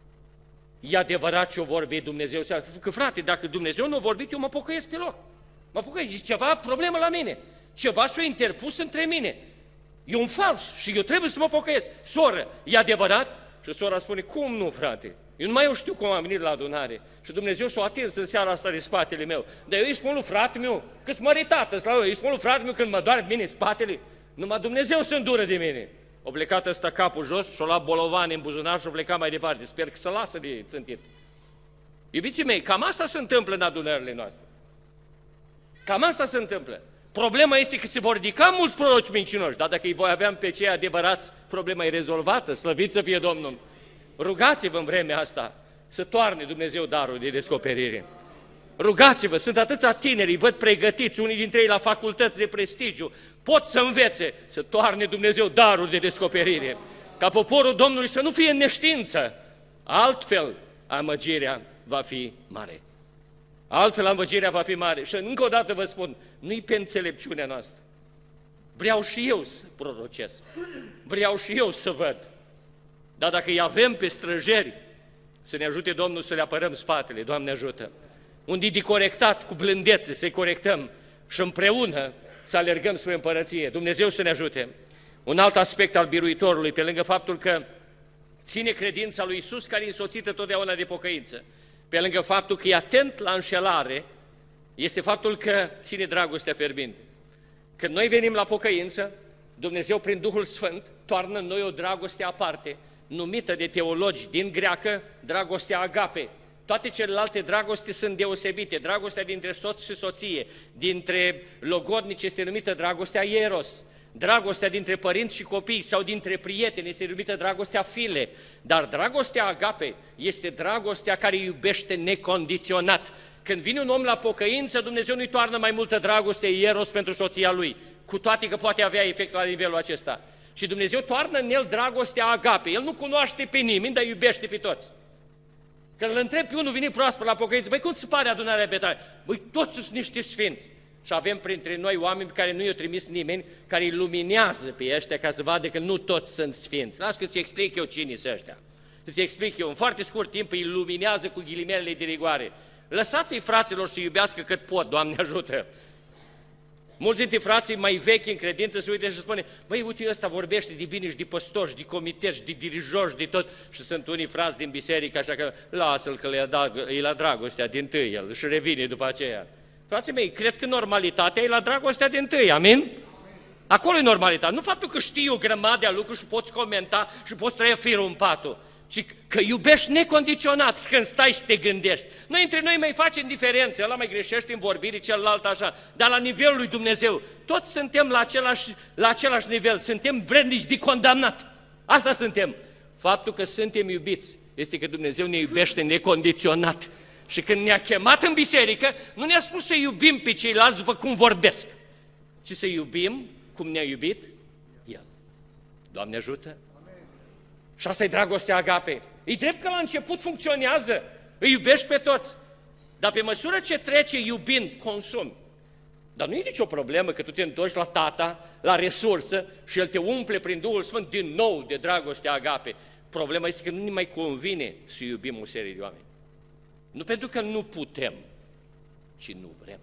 e adevărat ce o vorbi Dumnezeu? Că frate, dacă Dumnezeu nu a vorbit, eu mă pocăiesc pe loc. Mă pocăiesc, zice, ceva problemă la mine. Ceva s-a interpus între mine. E un fals și eu trebuie să mă pocăiesc. Soră, e adevărat? Și sora spune, cum nu, frate? Eu nu mai eu știu cum am venit la adunare. Și Dumnezeu s-a atins în seara asta de spatele meu. Dar eu îi spun lui frate meu, că-s măritată, slavă, îi spun lui frate meu când mă doare mine spatele, numai Dumnezeu se îndură de mine. O plecat ăsta capul jos și-o luat bolovani în buzunar și-o plecat mai departe. Sper că să lasă de țântit. Iubiții mei, cam asta se întâmplă în adunările noastre. Cam asta se întâmplă. Problema este că se vor ridica mulți proroci mincinoși, dar dacă îi voi avea pe cei adevărați, problema e rezolvată, slăvit să fie Domnul. Rugați-vă în vremea asta să toarne Dumnezeu darul de descoperire. Rugați-vă, sunt atâția tineri, îi văd pregătiți, unii dintre ei la facultăți de prestigiu, pot să învețe, să toarne Dumnezeu darul de descoperire, ca poporul Domnului să nu fie în neștiință, altfel amăgirea va fi mare. Altfel amăgirea va fi mare. Și încă o dată vă spun, nu-i pe înțelepciunea noastră. Vreau și eu să prorocesc, vreau și eu să văd, dar dacă îi avem pe străjeri, să ne ajute Domnul să le apărăm spatele, Doamne ajută. Unde e de corectat cu blândețe, să-i corectăm și împreună să alergăm spre împărăție. Dumnezeu să ne ajute. Un alt aspect al biruitorului, pe lângă faptul că ține credința lui Iisus, care e însoțită totdeauna de pocăință, pe lângă faptul că e atent la înșelare, este faptul că ține dragostea fierbinte. Când noi venim la pocăință, Dumnezeu prin Duhul Sfânt toarnă în noi o dragoste aparte, numită de teologi din greacă dragostea agape. Toate celelalte dragoste sunt deosebite. Dragostea dintre soț și soție, dintre logodnici este numită dragostea eros. Dragostea dintre părinți și copii sau dintre prieteni este numită dragostea file. Dar dragostea agape este dragostea care iubește necondiționat. Când vine un om la pocăință, Dumnezeu nu-i toarnă mai multă dragoste eros pentru soția lui, cu toate că poate avea efect la nivelul acesta. Și Dumnezeu toarnă în el dragostea agape. El nu cunoaște pe nimeni, dar iubește pe toți. Când îl întreb pe unul venit proaspăt la pocăință, băi, cum se pare adunarea pe tare? Băi, toți sunt niște sfinți. Și avem printre noi oameni care nu i-a trimis nimeni, care îi luminează pe ăștia ca să vadă că nu toți sunt sfinți. Las că ți explic eu cine sunt ăștia. Îți explic eu, în foarte scurt timp îi luminează cu ghilimelele de rigoare. Lăsați-i fraților să iubească cât pot, Doamne ajută! Mulți dintre frații mai vechi în credință se uită și spune, băi, uite, ăsta vorbește de bine și de păstori, de comiteci, de dirijoși, de tot. Și sunt unii frați din biserică, așa că lasă-l că e la dragostea din tâi el și revine după aceea. Frații mei, cred că normalitatea e la dragostea din tâi, amin? Acolo e normalitatea. Nu faptul că știi o grămadă de lucruri și poți comenta și poți trăi firul în patul, ci că iubești necondiționat când stai și te gândești. Noi între noi mai facem diferențe, ăla mai greșește în vorbire, celălalt așa, dar la nivelul lui Dumnezeu, toți suntem la același, la același nivel, suntem vrednici de condamnat. Asta suntem. Faptul că suntem iubiți este că Dumnezeu ne iubește necondiționat. Și când ne-a chemat în biserică, nu ne-a spus să iubim pe ceilalți după cum vorbesc, ci să iubim cum ne-a iubit El. Doamne ajută! Și asta e dragostea agape. E drept că la început funcționează, îi iubești pe toți, dar pe măsură ce trece iubind, consumi. Dar nu e nicio problemă că tu te întorci la tata, la resursă și El te umple prin Duhul Sfânt din nou de dragostea agape. Problema este că nu ne mai convine să iubim o serie de oameni. Nu pentru că nu putem, ci nu vrem.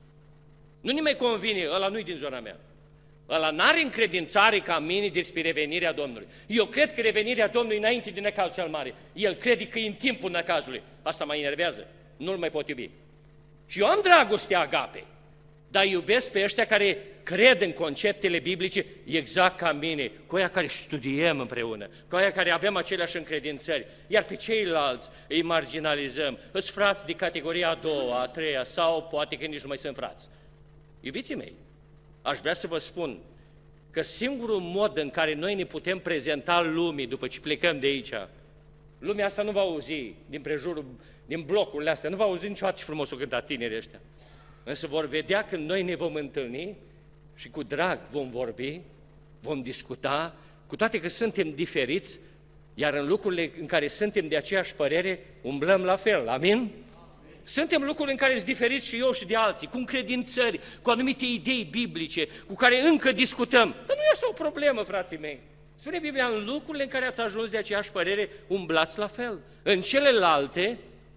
Nu ne mai convine, ăla nu-i din zona mea. Ăla n-are încredințare ca mine despre revenirea Domnului. Eu cred că revenirea Domnului înainte de năcazul cel mare. El crede că e în timpul năcazului. Asta mă enervează. Nu-l mai pot iubi. Și eu am dragostea agape, dar iubesc pe ăștia care cred în conceptele biblice exact ca mine, cu aia care studiem împreună, cu aia care avem aceleași încredințări, iar pe ceilalți îi marginalizăm. Îs frați de categoria a doua, a treia, sau poate că nici nu mai sunt frați. Iubiții mei, aș vrea să vă spun că singurul mod în care noi ne putem prezenta lumii după ce plecăm de aici, lumea asta nu va auzi din prejurul, din blocurile astea, nu va auzi niciodată ce frumos o cânta tinerii ăștia. Însă vor vedea când noi ne vom întâlni și cu drag vom vorbi, vom discuta, cu toate că suntem diferiți, iar în lucrurile în care suntem de aceeași părere, umblăm la fel, amin? Suntem lucruri în care sunt diferiți și eu și de alții, cu încredințări, cu anumite idei biblice, cu care încă discutăm. Dar nu e asta o problemă, frații mei. Spune Biblia, în lucrurile în care ați ajuns de aceeași părere, umblați la fel. În celelalte,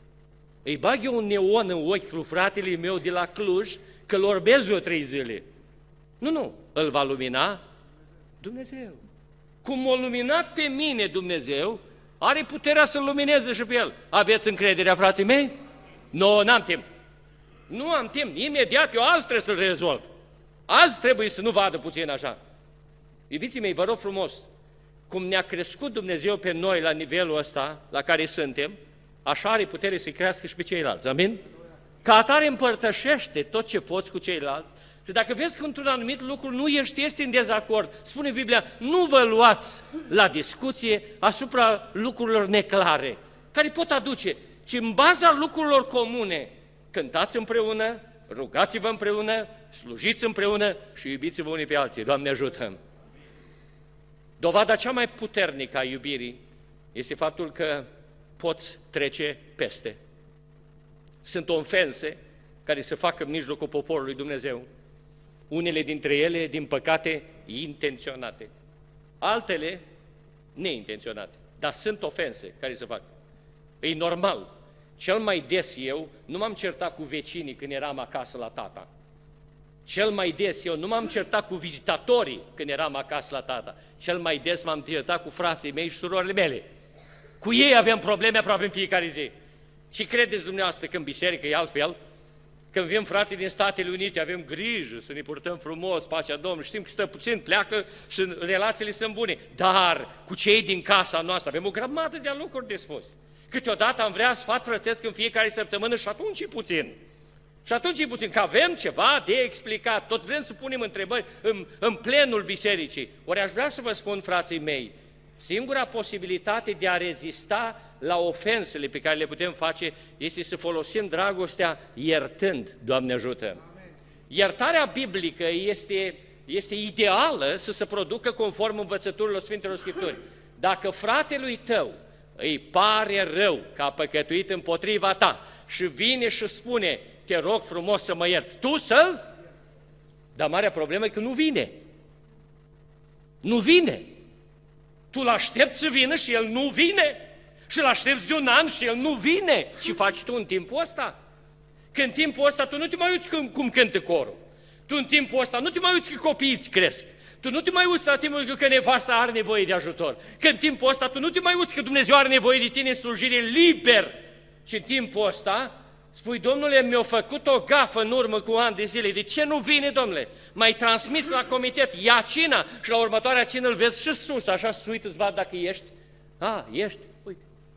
îi bag eu un neon în ochi lui fratele meu de la Cluj, că îl orbez eu trei zile. Nu, nu, îl va lumina Dumnezeu. Cum m-a luminat pe mine Dumnezeu, are puterea să-l lumineze și pe el. Aveți încrederea, frații mei? Nu, n-am timp. Nu am timp. Imediat eu azi trebuie să-l rezolv. Azi trebuie să nu vadă puțin așa. Iubiții mei, vă rog frumos, cum ne-a crescut Dumnezeu pe noi la nivelul ăsta la care suntem, așa are putere să-i crească și pe ceilalți. Amin? Ca atare împărtășește tot ce poți cu ceilalți și dacă vezi că într-un anumit lucru nu ești, ești în dezacord, spune Biblia, nu vă luați la discuție asupra lucrurilor neclare, care pot aduce, ci în baza lucrurilor comune, cântați împreună, rugați-vă împreună, slujiți împreună și iubiți-vă unii pe alții. Doamne ajută! Dovada cea mai puternică a iubirii este faptul că poți trece peste. Sunt ofense care se fac în mijlocul poporului Dumnezeu. Unele dintre ele, din păcate, intenționate. Altele, neintenționate. Dar sunt ofense care se fac. E normal. Cel mai des eu nu m-am certat cu vecinii când eram acasă la tata. Cel mai des eu nu m-am certat cu vizitatorii când eram acasă la tata. Cel mai des m-am certat cu frații mei și surorile mele. Cu ei aveam probleme aproape în fiecare zi. Și credeți dumneavoastră că în biserică e altfel? Când vin frații din Statele Unite, avem grijă să ne purtăm frumos, pacea Domnului, știm că stă puțin, pleacă și relațiile sunt bune. Dar cu cei din casa noastră avem o grămadă de lucruri de spus. Câteodată am vrea sfat frățesc în fiecare săptămână și atunci e puțin. Și atunci e puțin, că avem ceva de explicat, tot vrem să punem întrebări în, în plenul bisericii. Ori aș vrea să vă spun, frații mei, singura posibilitate de a rezista la ofensele pe care le putem face este să folosim dragostea iertând, Doamne ajută. Amen. Iertarea biblică este, este ideală să se producă conform învățăturilor Sfintelor Scripturi. Dacă fratelui tău îi pare rău că a păcătuit împotriva ta și vine și spune, te rog frumos să mă ierți, tu să-l? Dar marea problemă e că nu vine. Nu vine. Tu l-aștepți să vină și el nu vine. Și l-aștepți de un an și el nu vine. Ce faci tu în timpul ăsta? Că în timpul ăsta tu nu te mai uiți cum, cum cântă corul. Tu în timpul ăsta nu te mai uiți că copiii îți cresc. Tu nu te mai uiți la timpul că nevasta are nevoie de ajutor. Că în timpul ăsta tu nu te mai uiți că Dumnezeu are nevoie de tine în slujire liber. Și în timpul ăsta spui, Domnule, mi-a făcut o gafă în urmă cu ani de zile. De ce nu vine, Domnule? M-ai transmis la comitet, ia cina și la următoarea cină îl vezi și sus, așa suit îți vad dacă ești. A, ești, uite.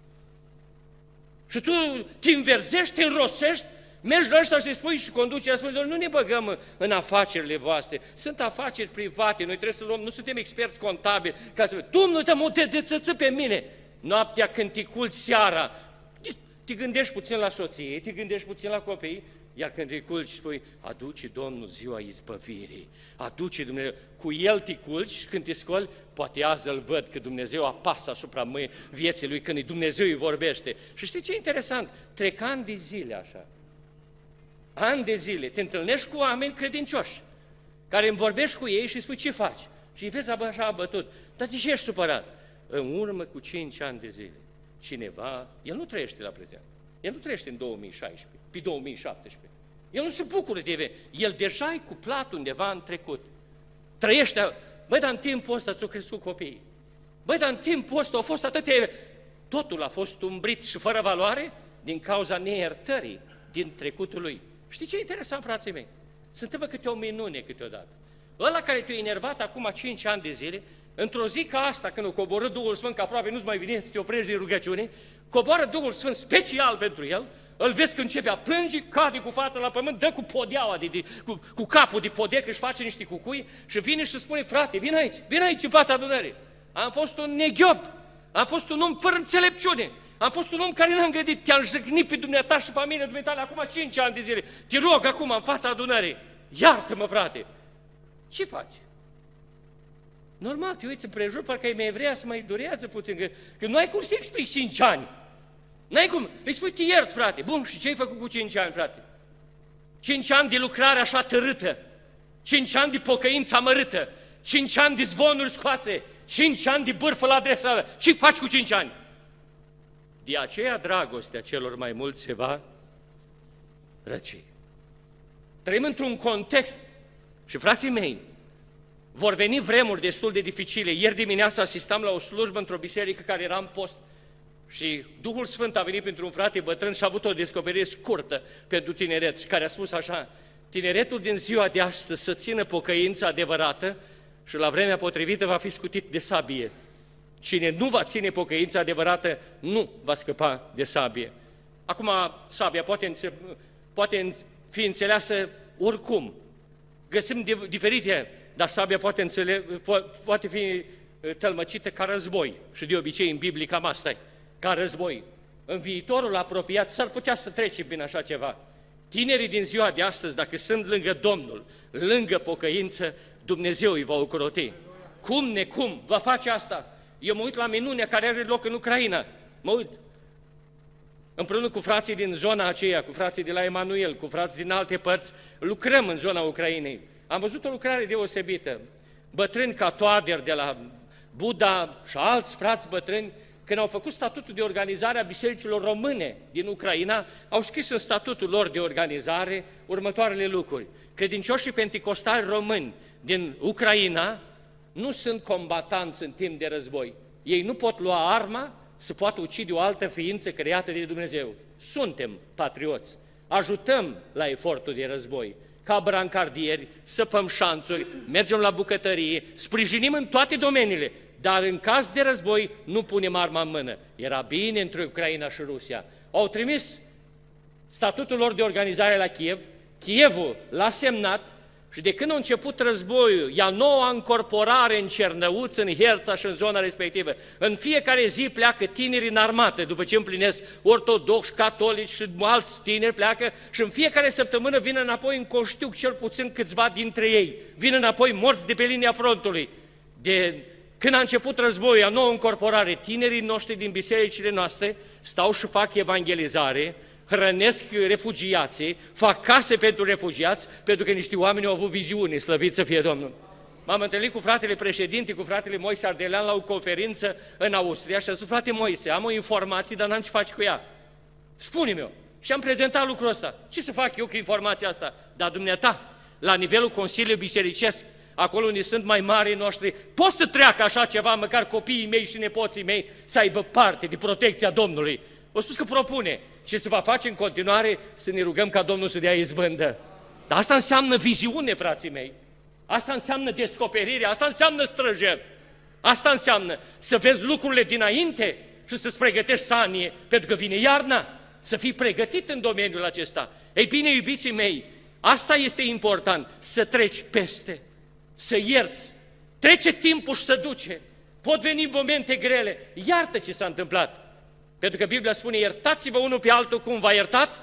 Și tu te înverzești, te înrosești, mergi la ăștia și spui și conducerea, spui, Doamne, nu ne băgăm în afacerile voastre, sunt afaceri private, noi trebuie să luăm, nu suntem experți contabili, ca să... Tu nu te-mă te pe mine. Noaptea când te culci seara, te gândești puțin la soție, te gândești puțin la copii, iar când te culci spui, aduce Domnul ziua izbăvirii, aduce Dumnezeu, cu El te culci și când te scoli, poate azi îl văd că Dumnezeu apasă asupra mâini vieții Lui, când Dumnezeu îi vorbește. Și știi ce e interesant? Trec ani de zile așa, ani de zile, te întâlnești cu oameni credincioși, care îmi vorbești cu ei și spui, ce faci? Și îi vezi așa abătut, dar de ce ești supărat? În urmă cu cinci ani de zile, cineva, el nu trăiește la prezent, el nu trăiește în două mii șaisprezece, pe două mii șaptesprezece, el nu se bucură de event, el deja e cuplat undeva în trecut, trăiește, băi, dar în timpul ăsta ți-au crescut copiii, băi, dar în timpul ăsta au fost atâtea, totul a fost umbrit și fără valoare din cauza neiertării din trecutul lui. Știi ce e interesant, frații mei? Se întâmplă câte o minune câteodată. Ăla care te-a enervat acum cinci ani de zile, într-o zi ca asta, când o coboră Duhul Sfânt, că aproape nu-ți mai vine să te oprești din rugăciune, coboară Duhul Sfânt special pentru el, îl vezi că începe a plânge, cade cu fața la pământ, dă cu podeaua, de, de, cu, cu capul de podecă, își face niște cucui și vine și spune, frate, vin aici, vin aici în fața adunării. Am fost un neghiob, am fost un om fără înțelepciune, am fost un om care n-am gândit, te-am jăgnit pe dumneata și familia dumneata acum cinci ani de zile, te rog acum în fața adunării, iartă-mă, frate. Ce faci? Normal, te uiți împrejur, parcă ai mai vrea să mai durează puțin, că, că nu ai cum să explici cinci ani. N-ai cum, îi spui, te iert, frate. Bun, și ce ai făcut cu cinci ani, frate? Cinci ani de lucrare așa tărâtă, cinci ani de pocăință amărâtă, cinci ani de zvonuri scoase, cinci ani de bârfă la adresa. Ce faci cu cinci ani? De aceea dragostea celor mai mulți se va răci. Trăim într-un context și, frații mei, Vor veni vremuri destul de dificile. Ieri dimineața asistam la o slujbă într-o biserică care era în post și Duhul Sfânt a venit pentru un frate bătrân și a avut o descoperire scurtă pentru tineret, care a spus așa: tineretul din ziua de astăzi să țină pocăința adevărată și la vremea potrivită va fi scutit de sabie. Cine nu va ține pocăința adevărată nu va scăpa de sabie. Acum, sabia poate, înțe poate fi înțeleasă oricum. Găsim diferite, dar sabia poate, înțele po poate fi tălmăcită ca război. Și de obicei în Biblie cam asta e, ca război. În viitorul apropiat s-ar putea să trece prin așa ceva. Tinerii din ziua de astăzi, dacă sunt lângă Domnul, lângă pocăință, Dumnezeu îi va ocroti. Cum necum va face asta? Eu mă uit la minunea care are loc în Ucraina. Mă uit. Împreună cu frații din zona aceea, cu frații de la Emanuel, cu frații din alte părți, lucrăm în zona Ucrainei. Am văzut o lucrare deosebită. Bătrâni ca Toader de la Buda și alți frați bătrâni, când au făcut statutul de organizare a bisericilor române din Ucraina, au scris în statutul lor de organizare următoarele lucruri. Credincioșii penticostali români din Ucraina nu sunt combatanți în timp de război. Ei nu pot lua arma să poată ucide o altă ființă creată de Dumnezeu. Suntem patrioți. Ajutăm la efortul de război. Ca brancardieri, săpăm șanțuri, mergem la bucătărie, sprijinim în toate domeniile, dar în caz de război nu punem arma în mână. Era bine între Ucraina și Rusia. Au trimis statutul lor de organizare la Kiev, Kievul l-a semnat și de când a început războiul, ia noua încorporare în Cernăuț, în Herța și în zona respectivă. În fiecare zi pleacă tineri în armată, după ce împlinesc ortodoxi, catolici și alți tineri pleacă și în fiecare săptămână vin înapoi în Coștiuc, cel puțin câțiva dintre ei. Vin înapoi morți de pe linia frontului. De când a început războiul, a nouă încorporare, tinerii noștri din bisericile noastre stau și fac evangelizare, hrănesc refugiații, fac case pentru refugiați, pentru că niște oameni au avut viziune, slăvit să fie Domnul. M-am întâlnit cu fratele președinte, cu fratele Moise Ardelean la o conferință în Austria și a zis: frate Moise, am o informație, dar n-am ce faci cu ea. Spune-mi eu. Și am prezentat lucrul ăsta. Ce să fac eu cu informația asta? Dar dumneata, la nivelul Consiliului Bisericesc, acolo unde sunt mai mari noștri, pot să treacă așa ceva, măcar copiii mei și nepoții mei să aibă parte de protecția Domnului. O spus că propune. Ce se va face în continuare? Să ne rugăm ca Domnul să dea izbândă. Dar asta înseamnă viziune, frații mei. Asta înseamnă descoperire, asta înseamnă străjer. Asta înseamnă să vezi lucrurile dinainte și să-ți pregătești sanie, pentru că vine iarna, să fii pregătit în domeniul acesta. Ei bine, iubiții mei, asta este important, să treci peste, să ierți. Trece timpul și se duce. Pot veni momente grele. Iartă ce s-a întâmplat. Pentru că Biblia spune: iertați-vă unul pe altul cum v-a iertat.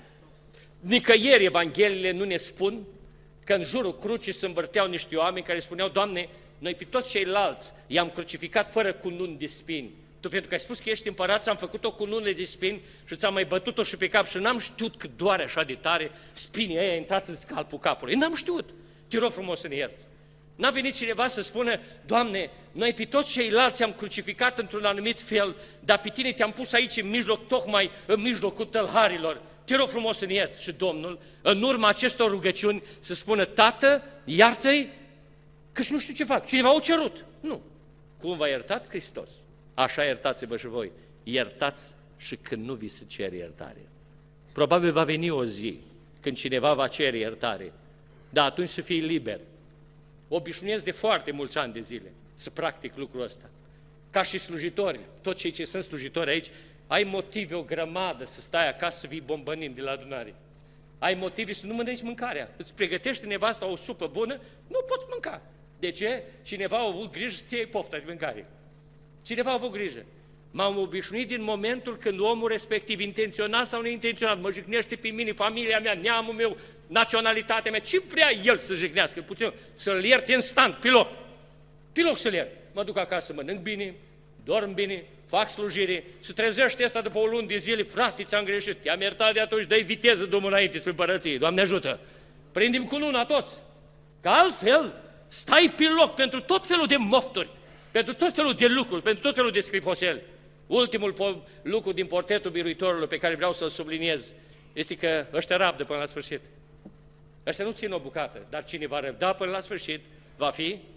Nicăieri Evangheliile nu ne spun că în jurul crucii se învârteau niște oameni care spuneau: Doamne, noi pe toți ceilalți i-am crucificat fără cununi de spini. Tu, pentru că ai spus că ești împărat, ți-am făcut o cunune de spini și ți-am mai bătut-o și pe cap și n-am știut cât doare așa de tare spinii aia intrați în scalpul capului. N-am știut. Te rog frumos să ne ierți. N-a venit cineva să spună: Doamne, noi pe toți ceilalți am crucificat într-un anumit fel, dar pe tine te-am pus aici în mijloc, tocmai în mijlocul tălharilor. Te rog frumos să ne ierți. Și Domnul, în urma acestor rugăciuni, să spună: Tată, iartă-i, că-și nu știu ce fac. Cineva o cerut. Nu. Cum v-a iertat Hristos, așa iertați-vă și voi. Iertați și când nu vi se cere iertare. Probabil va veni o zi când cineva va cere iertare, dar atunci să fii liber. Obișnuiesc de foarte mulți ani de zile să practic lucrul ăsta. Ca și slujitori, toți cei ce sunt slujitori aici, ai motive o grămadă să stai acasă să vii bombănind de la adunare. Ai motive să nu mănânci mâncarea. Îți pregătește nevasta o supă bună, nu poți mânca. De ce? Cineva a avut grijă să-ți iei pofta de mâncare. Cineva a avut grijă. M-am obișnuit din momentul când omul respectiv, intenționat sau neintenționat, mă jignește pe mine, familia mea, neamul meu, naționalitatea mea, ce vrea el să jignească? Puțin, să-l iert instant, pe loc. Pe loc să-l iert. Mă duc acasă, mănânc bine, dorm bine, fac slujire, se trezește asta după o lună de zile: frate, ți-am greșit, te-am iertat de atunci, dă-i viteză Domnul înainte spre împărăție, Doamne ajută! Prindem cu luna toți, că altfel stai pe loc pentru tot felul de mofturi, pentru tot felul de lucruri, pentru tot felul de scrifoseli. Ultimul lucru din portretul biruitorului pe care vreau să-l subliniez este că ăștia rabdă până la sfârșit. Ăștia nu țin o bucată, dar cine va răbda până la sfârșit va fi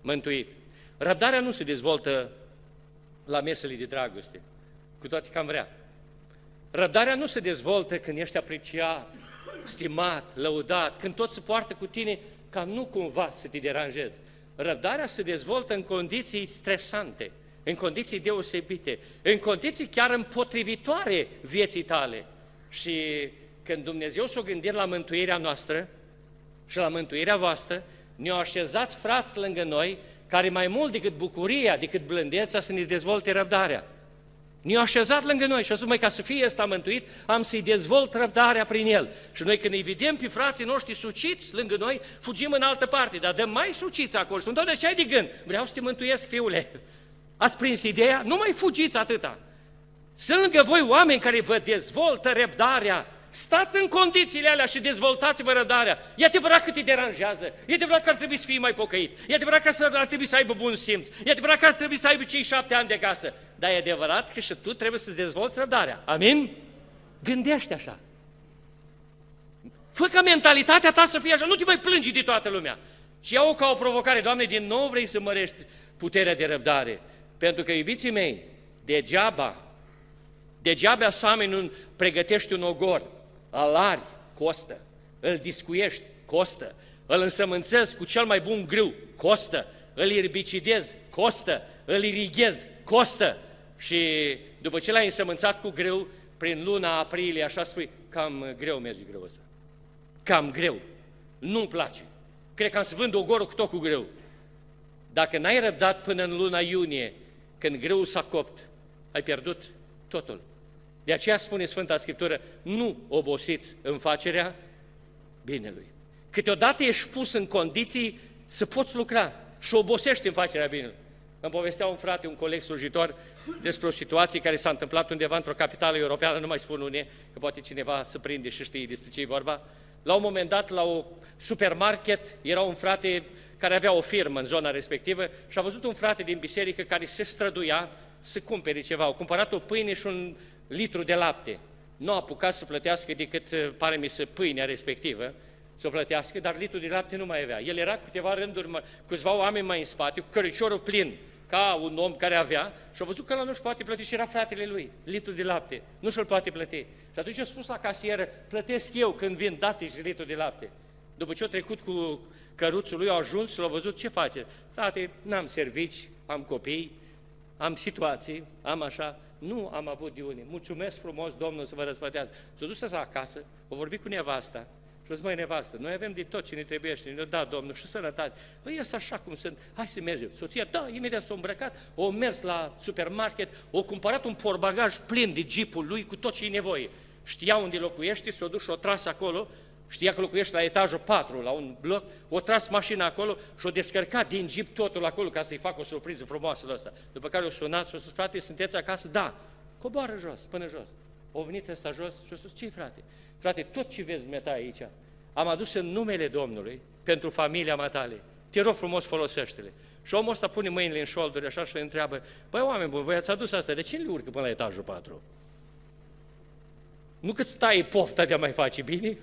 mântuit. Răbdarea nu se dezvoltă la mesele de dragoste, cu toate că am vrea. Răbdarea nu se dezvoltă când ești apreciat, stimat, lăudat, când tot se poartă cu tine ca nu cumva să te deranjezi. Răbdarea se dezvoltă în condiții stresante, în condiții deosebite, în condiții chiar împotrivitoare vieții tale. Și când Dumnezeu s-a gândit la mântuirea noastră și la mântuirea voastră, ne-au așezat frați lângă noi, care mai mult decât bucuria, decât blândeța, să ne dezvolte răbdarea. Ne-au așezat lângă noi și au spus, măi, ca să fie ăsta mântuit, am să-i dezvolt răbdarea prin el. Și noi când îi vedem pe frații noștri suciți lângă noi, fugim în altă parte, dar dăm mai suciți acolo. Și întotdeauna ce ai de gând? Vreau să te mântuiesc, fiule. Ați prins ideea? Nu mai fugiți atâta. Sunt lângă voi oameni care vă dezvoltă răbdarea. Stați în condițiile alea și dezvoltați-vă răbdarea. E adevărat că te deranjează, e adevărat că ar trebui să fii mai pocăit, e adevărat că ar trebui să aibă bun simț, e adevărat că ar trebui să aibă cei șapte ani de casă, dar e adevărat că și tu trebuie să-ți dezvolți răbdarea. Amin? Gândește așa. Fă ca mentalitatea ta să fie așa, nu te mai plângi de toată lumea. Și ia-o ca o provocare, Doamne, din nou vrei să mărești puterea de răbdare. Pentru că, iubiții mei, degeaba, degeaba Sami nu pregătești un ogor, îl ari, costă, îl discuiești, costă, îl însămânțezi cu cel mai bun grâu, costă, îl erbicidezi, costă, îl irighezi, costă. Și după ce l-ai însămânțat cu grâu, prin luna aprilie, așa spui, cam greu merge greu ăsta, cam greu, nu-mi place, cred că am să vând ogorul cu tot cu grâu. Dacă n-ai răbdat până în luna iunie, când grâul s-a copt, ai pierdut totul. De aceea spune Sfânta Scriptură, nu obosiți în facerea binelui. Câteodată ești pus în condiții să poți lucra și obosești în facerea binelui. Îmi povestea un frate, un coleg slujitor, despre o situație care s-a întâmplat undeva într-o capitală europeană, nu mai spun unde, că poate cineva să prinde și știe despre ce e vorba. La un moment dat, la un supermarket, era un frate care avea o firmă în zona respectivă și a văzut un frate din biserică care se străduia să cumpere ceva. Au cumpărat o pâine și un litru de lapte. Nu a apucat să plătească decât, pare mi se, pâinea respectivă, să o plătească, dar litrul de lapte nu mai avea. El era câteva rânduri, câțiva oameni mai în spate, cu căriciorul plin, ca un om care avea, și a văzut că ăla nu-și poate plăti și era fratele lui, litru de lapte, nu și-l poate plăti. Și atunci a spus la casieră, plătesc eu când vin, dați-i și litru de lapte. După ce a trecut cu căruțul lui, a ajuns și l-a văzut, ce face? Frate, n-am servici, am copii, am situații, am așa, nu am avut de unde. Mulțumesc frumos, Domnul, să vă răspătească. S-a dus să acasă, a vorbit cu nevasta și a zis, măi, nevastă, noi avem de tot ce ne trebuiește, ne da, Domnul, și sănătate. Păi, ies așa cum sunt, hai să mergem. Soția, da, imediat s-a îmbrăcat, o mers la supermarket, o cumpărat un porbagaj plin de jeepul lui cu tot ce e nevoie. Știa unde locuiește, s-a dus și o tras acolo, știa că locuiește la etajul patru, la un bloc, o tras mașina acolo și o descărcat din jeep totul acolo ca să-i facă o surpriză frumoasă la asta. După care o sunat și o spus, frate, sunteți acasă? Da. Coboară jos, până jos. O venit ăsta jos și o spus, ce frate? Frate, tot ce vezi meta aici, am adus în numele Domnului pentru familia matale. Te rog frumos, folosește-le. Și omul ăsta pune mâinile în șolduri așa și îi întreabă, băi, oameni buni, voi ați adus asta, de ce le urcă până la etajul patru? Nu că-ți taie pofta de a mai face bine?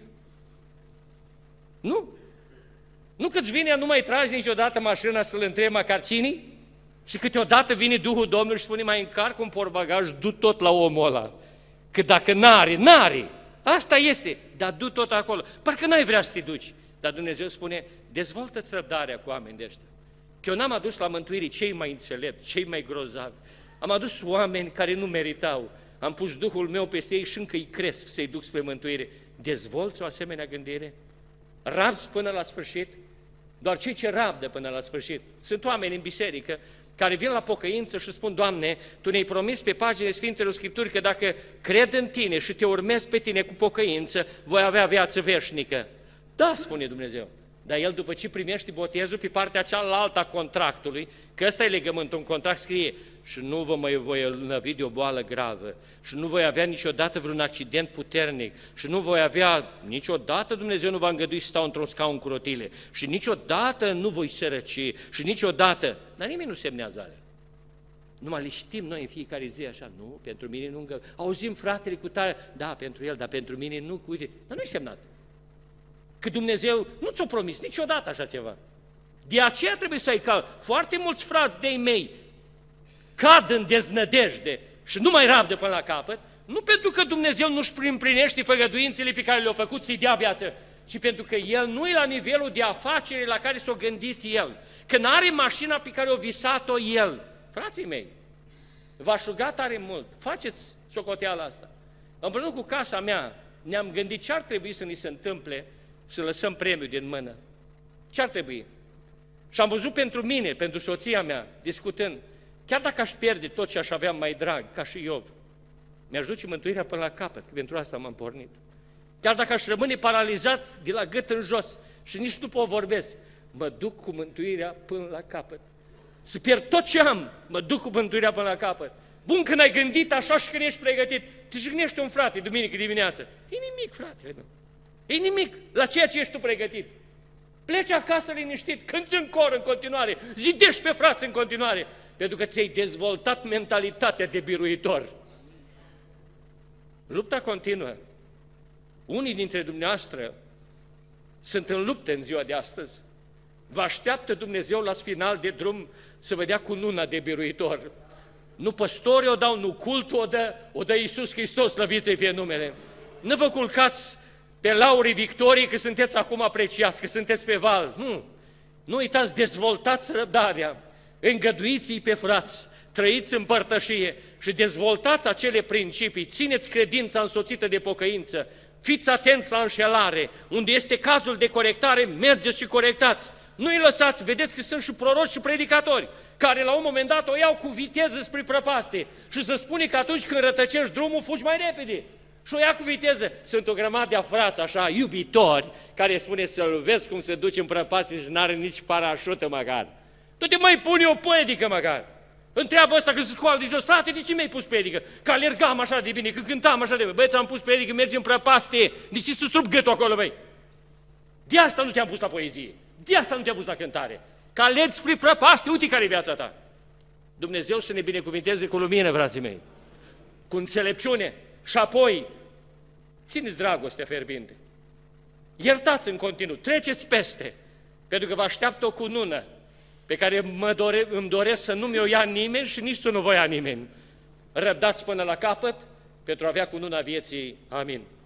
Nu. Nu că-ți vine, nu mai tragi niciodată mașina să-l întrebi măcar cine? Și câteodată vine Duhul Domnului și spune, mai încarc un porbagaj, du tot la omul ăla. Că dacă n-are, n-are. Asta este, dar du tot acolo. Parcă n-ai vrea să te duci. Dar Dumnezeu spune, dezvoltă-ți răbdarea cu oameni de ăștia. Că eu n-am adus la mântuire cei mai înțelepți, cei mai grozavi. Am adus oameni care nu meritau. Am pus Duhul meu peste ei și încă îi cresc să-i duc spre mântuire. Dezvolți o asemenea gândire? Rabzi până la sfârșit? Doar cei ce rabdă până la sfârșit. Sunt oameni în biserică care vin la pocăință și spun, Doamne, Tu ne-ai promis pe paginile Sfintelor Scripturi că dacă cred în Tine și Te urmez pe Tine cu pocăință, voi avea viață veșnică. Da, spune Dumnezeu, dar el după ce primește botezul pe partea cealaltă a contractului, că ăsta e legământul, un contract scrie, și nu vă mai voi înăvi de o boală gravă, și nu voi avea niciodată vreun accident puternic, și nu voi avea, niciodată Dumnezeu nu va îngădui să stau într-un scaun cu rotile, și niciodată nu voi sărăci, și niciodată, dar nimeni nu semnează alea. Numai le știm noi în fiecare zi așa, nu, pentru mine nu îngă... Auzim fratele cu tare, da, pentru el, dar pentru mine nu, cu uite, dar nu-i semnat. Că Dumnezeu nu ți-o promis niciodată așa ceva. De aceea trebuie să ai cal. Foarte mulți frați de-ai mei cad în deznădejde și nu mai rabdă până la capăt, nu pentru că Dumnezeu nu-și împlinește făgăduințele pe care le-a făcut să-i dea viață, ci pentru că El nu e la nivelul de afacere la care s-a gândit El, că n-are mașina pe care a visat-o El. Frații mei, v-aș ruga tare mult, faceți socoteala asta. Împreună cu casa mea ne-am gândit ce ar trebui să ni se întâmple să lăsăm premiul din mână. Ce ar trebui? Și am văzut pentru mine, pentru soția mea, discutând, chiar dacă aș pierde tot ce aș avea mai drag, ca și Iov, mi-aș mântuirea până la capăt, că pentru asta m-am pornit. Chiar dacă aș rămâne paralizat de la gât în jos și nici nu pot vorbesc, mă duc cu mântuirea până la capăt. Să pierd tot ce am, mă duc cu mântuirea până la capăt. Bun, când ai gândit așa și când ești pregătit, te jignește un frate duminică dimineață. E nimic, fratele meu. E nimic la ceea ce ești tu pregătit. Pleci acasă liniștit, cânți în cor în continuare, zidești pe frați în continuare, pentru că ți-ai dezvoltat mentalitatea de biruitor. Lupta continuă. Unii dintre dumneavoastră sunt în luptă în ziua de astăzi. Vă așteaptă Dumnezeu la final de drum să vă dea cununa de biruitor. Nu păstorii o dau, nu cultul o dă, o dă Iisus Hristos, slăvit-i fie numele. Nu vă culcați pe laurii victoriei că sunteți acum apreciați, că sunteți pe val. Nu, nu uitați, dezvoltați răbdarea, îngăduiți-i pe frați, trăiți în părtășie și dezvoltați acele principii, țineți credința însoțită de pocăință, fiți atenți la înșelare, unde este cazul de corectare, mergeți și corectați. Nu-i lăsați, vedeți că sunt și proroci și predicatori, care la un moment dat o iau cu viteză spre prăpastie și se spune că atunci când rătăcești drumul, fugi mai repede. Și o ia cu viteză. Sunt o grămadă de frați, așa, iubitori, care spune să-l vezi cum se duce în prăpastie și n-are nici parașută măcar. Tu te mai pune o pedică măcar. Întreabă ăsta când se scoală de jos, frate, de ce mi-ai pus pedică? Că alergam așa de bine, că cântam așa de bine. Băi, ți-am pus pedică, mergi în prăpastie, de ce să sub gâtul acolo, băi? De asta nu te-am pus la poezie, de asta nu te-am pus la cântare. Că alergi spre prăpastie, uite care e viața ta. Dumnezeu să ne binecuvinteze cu lumină, frații mei, cu înțelepciune și apoi țineți dragostea fierbinte. Iertați în continuu, treceți peste, pentru că vă așteaptă o cunună pe care mă dore, îmi doresc să nu mi-o ia nimeni și nici să nu vă ia nimeni. Răbdați până la capăt pentru a avea cununa vieții. Amin.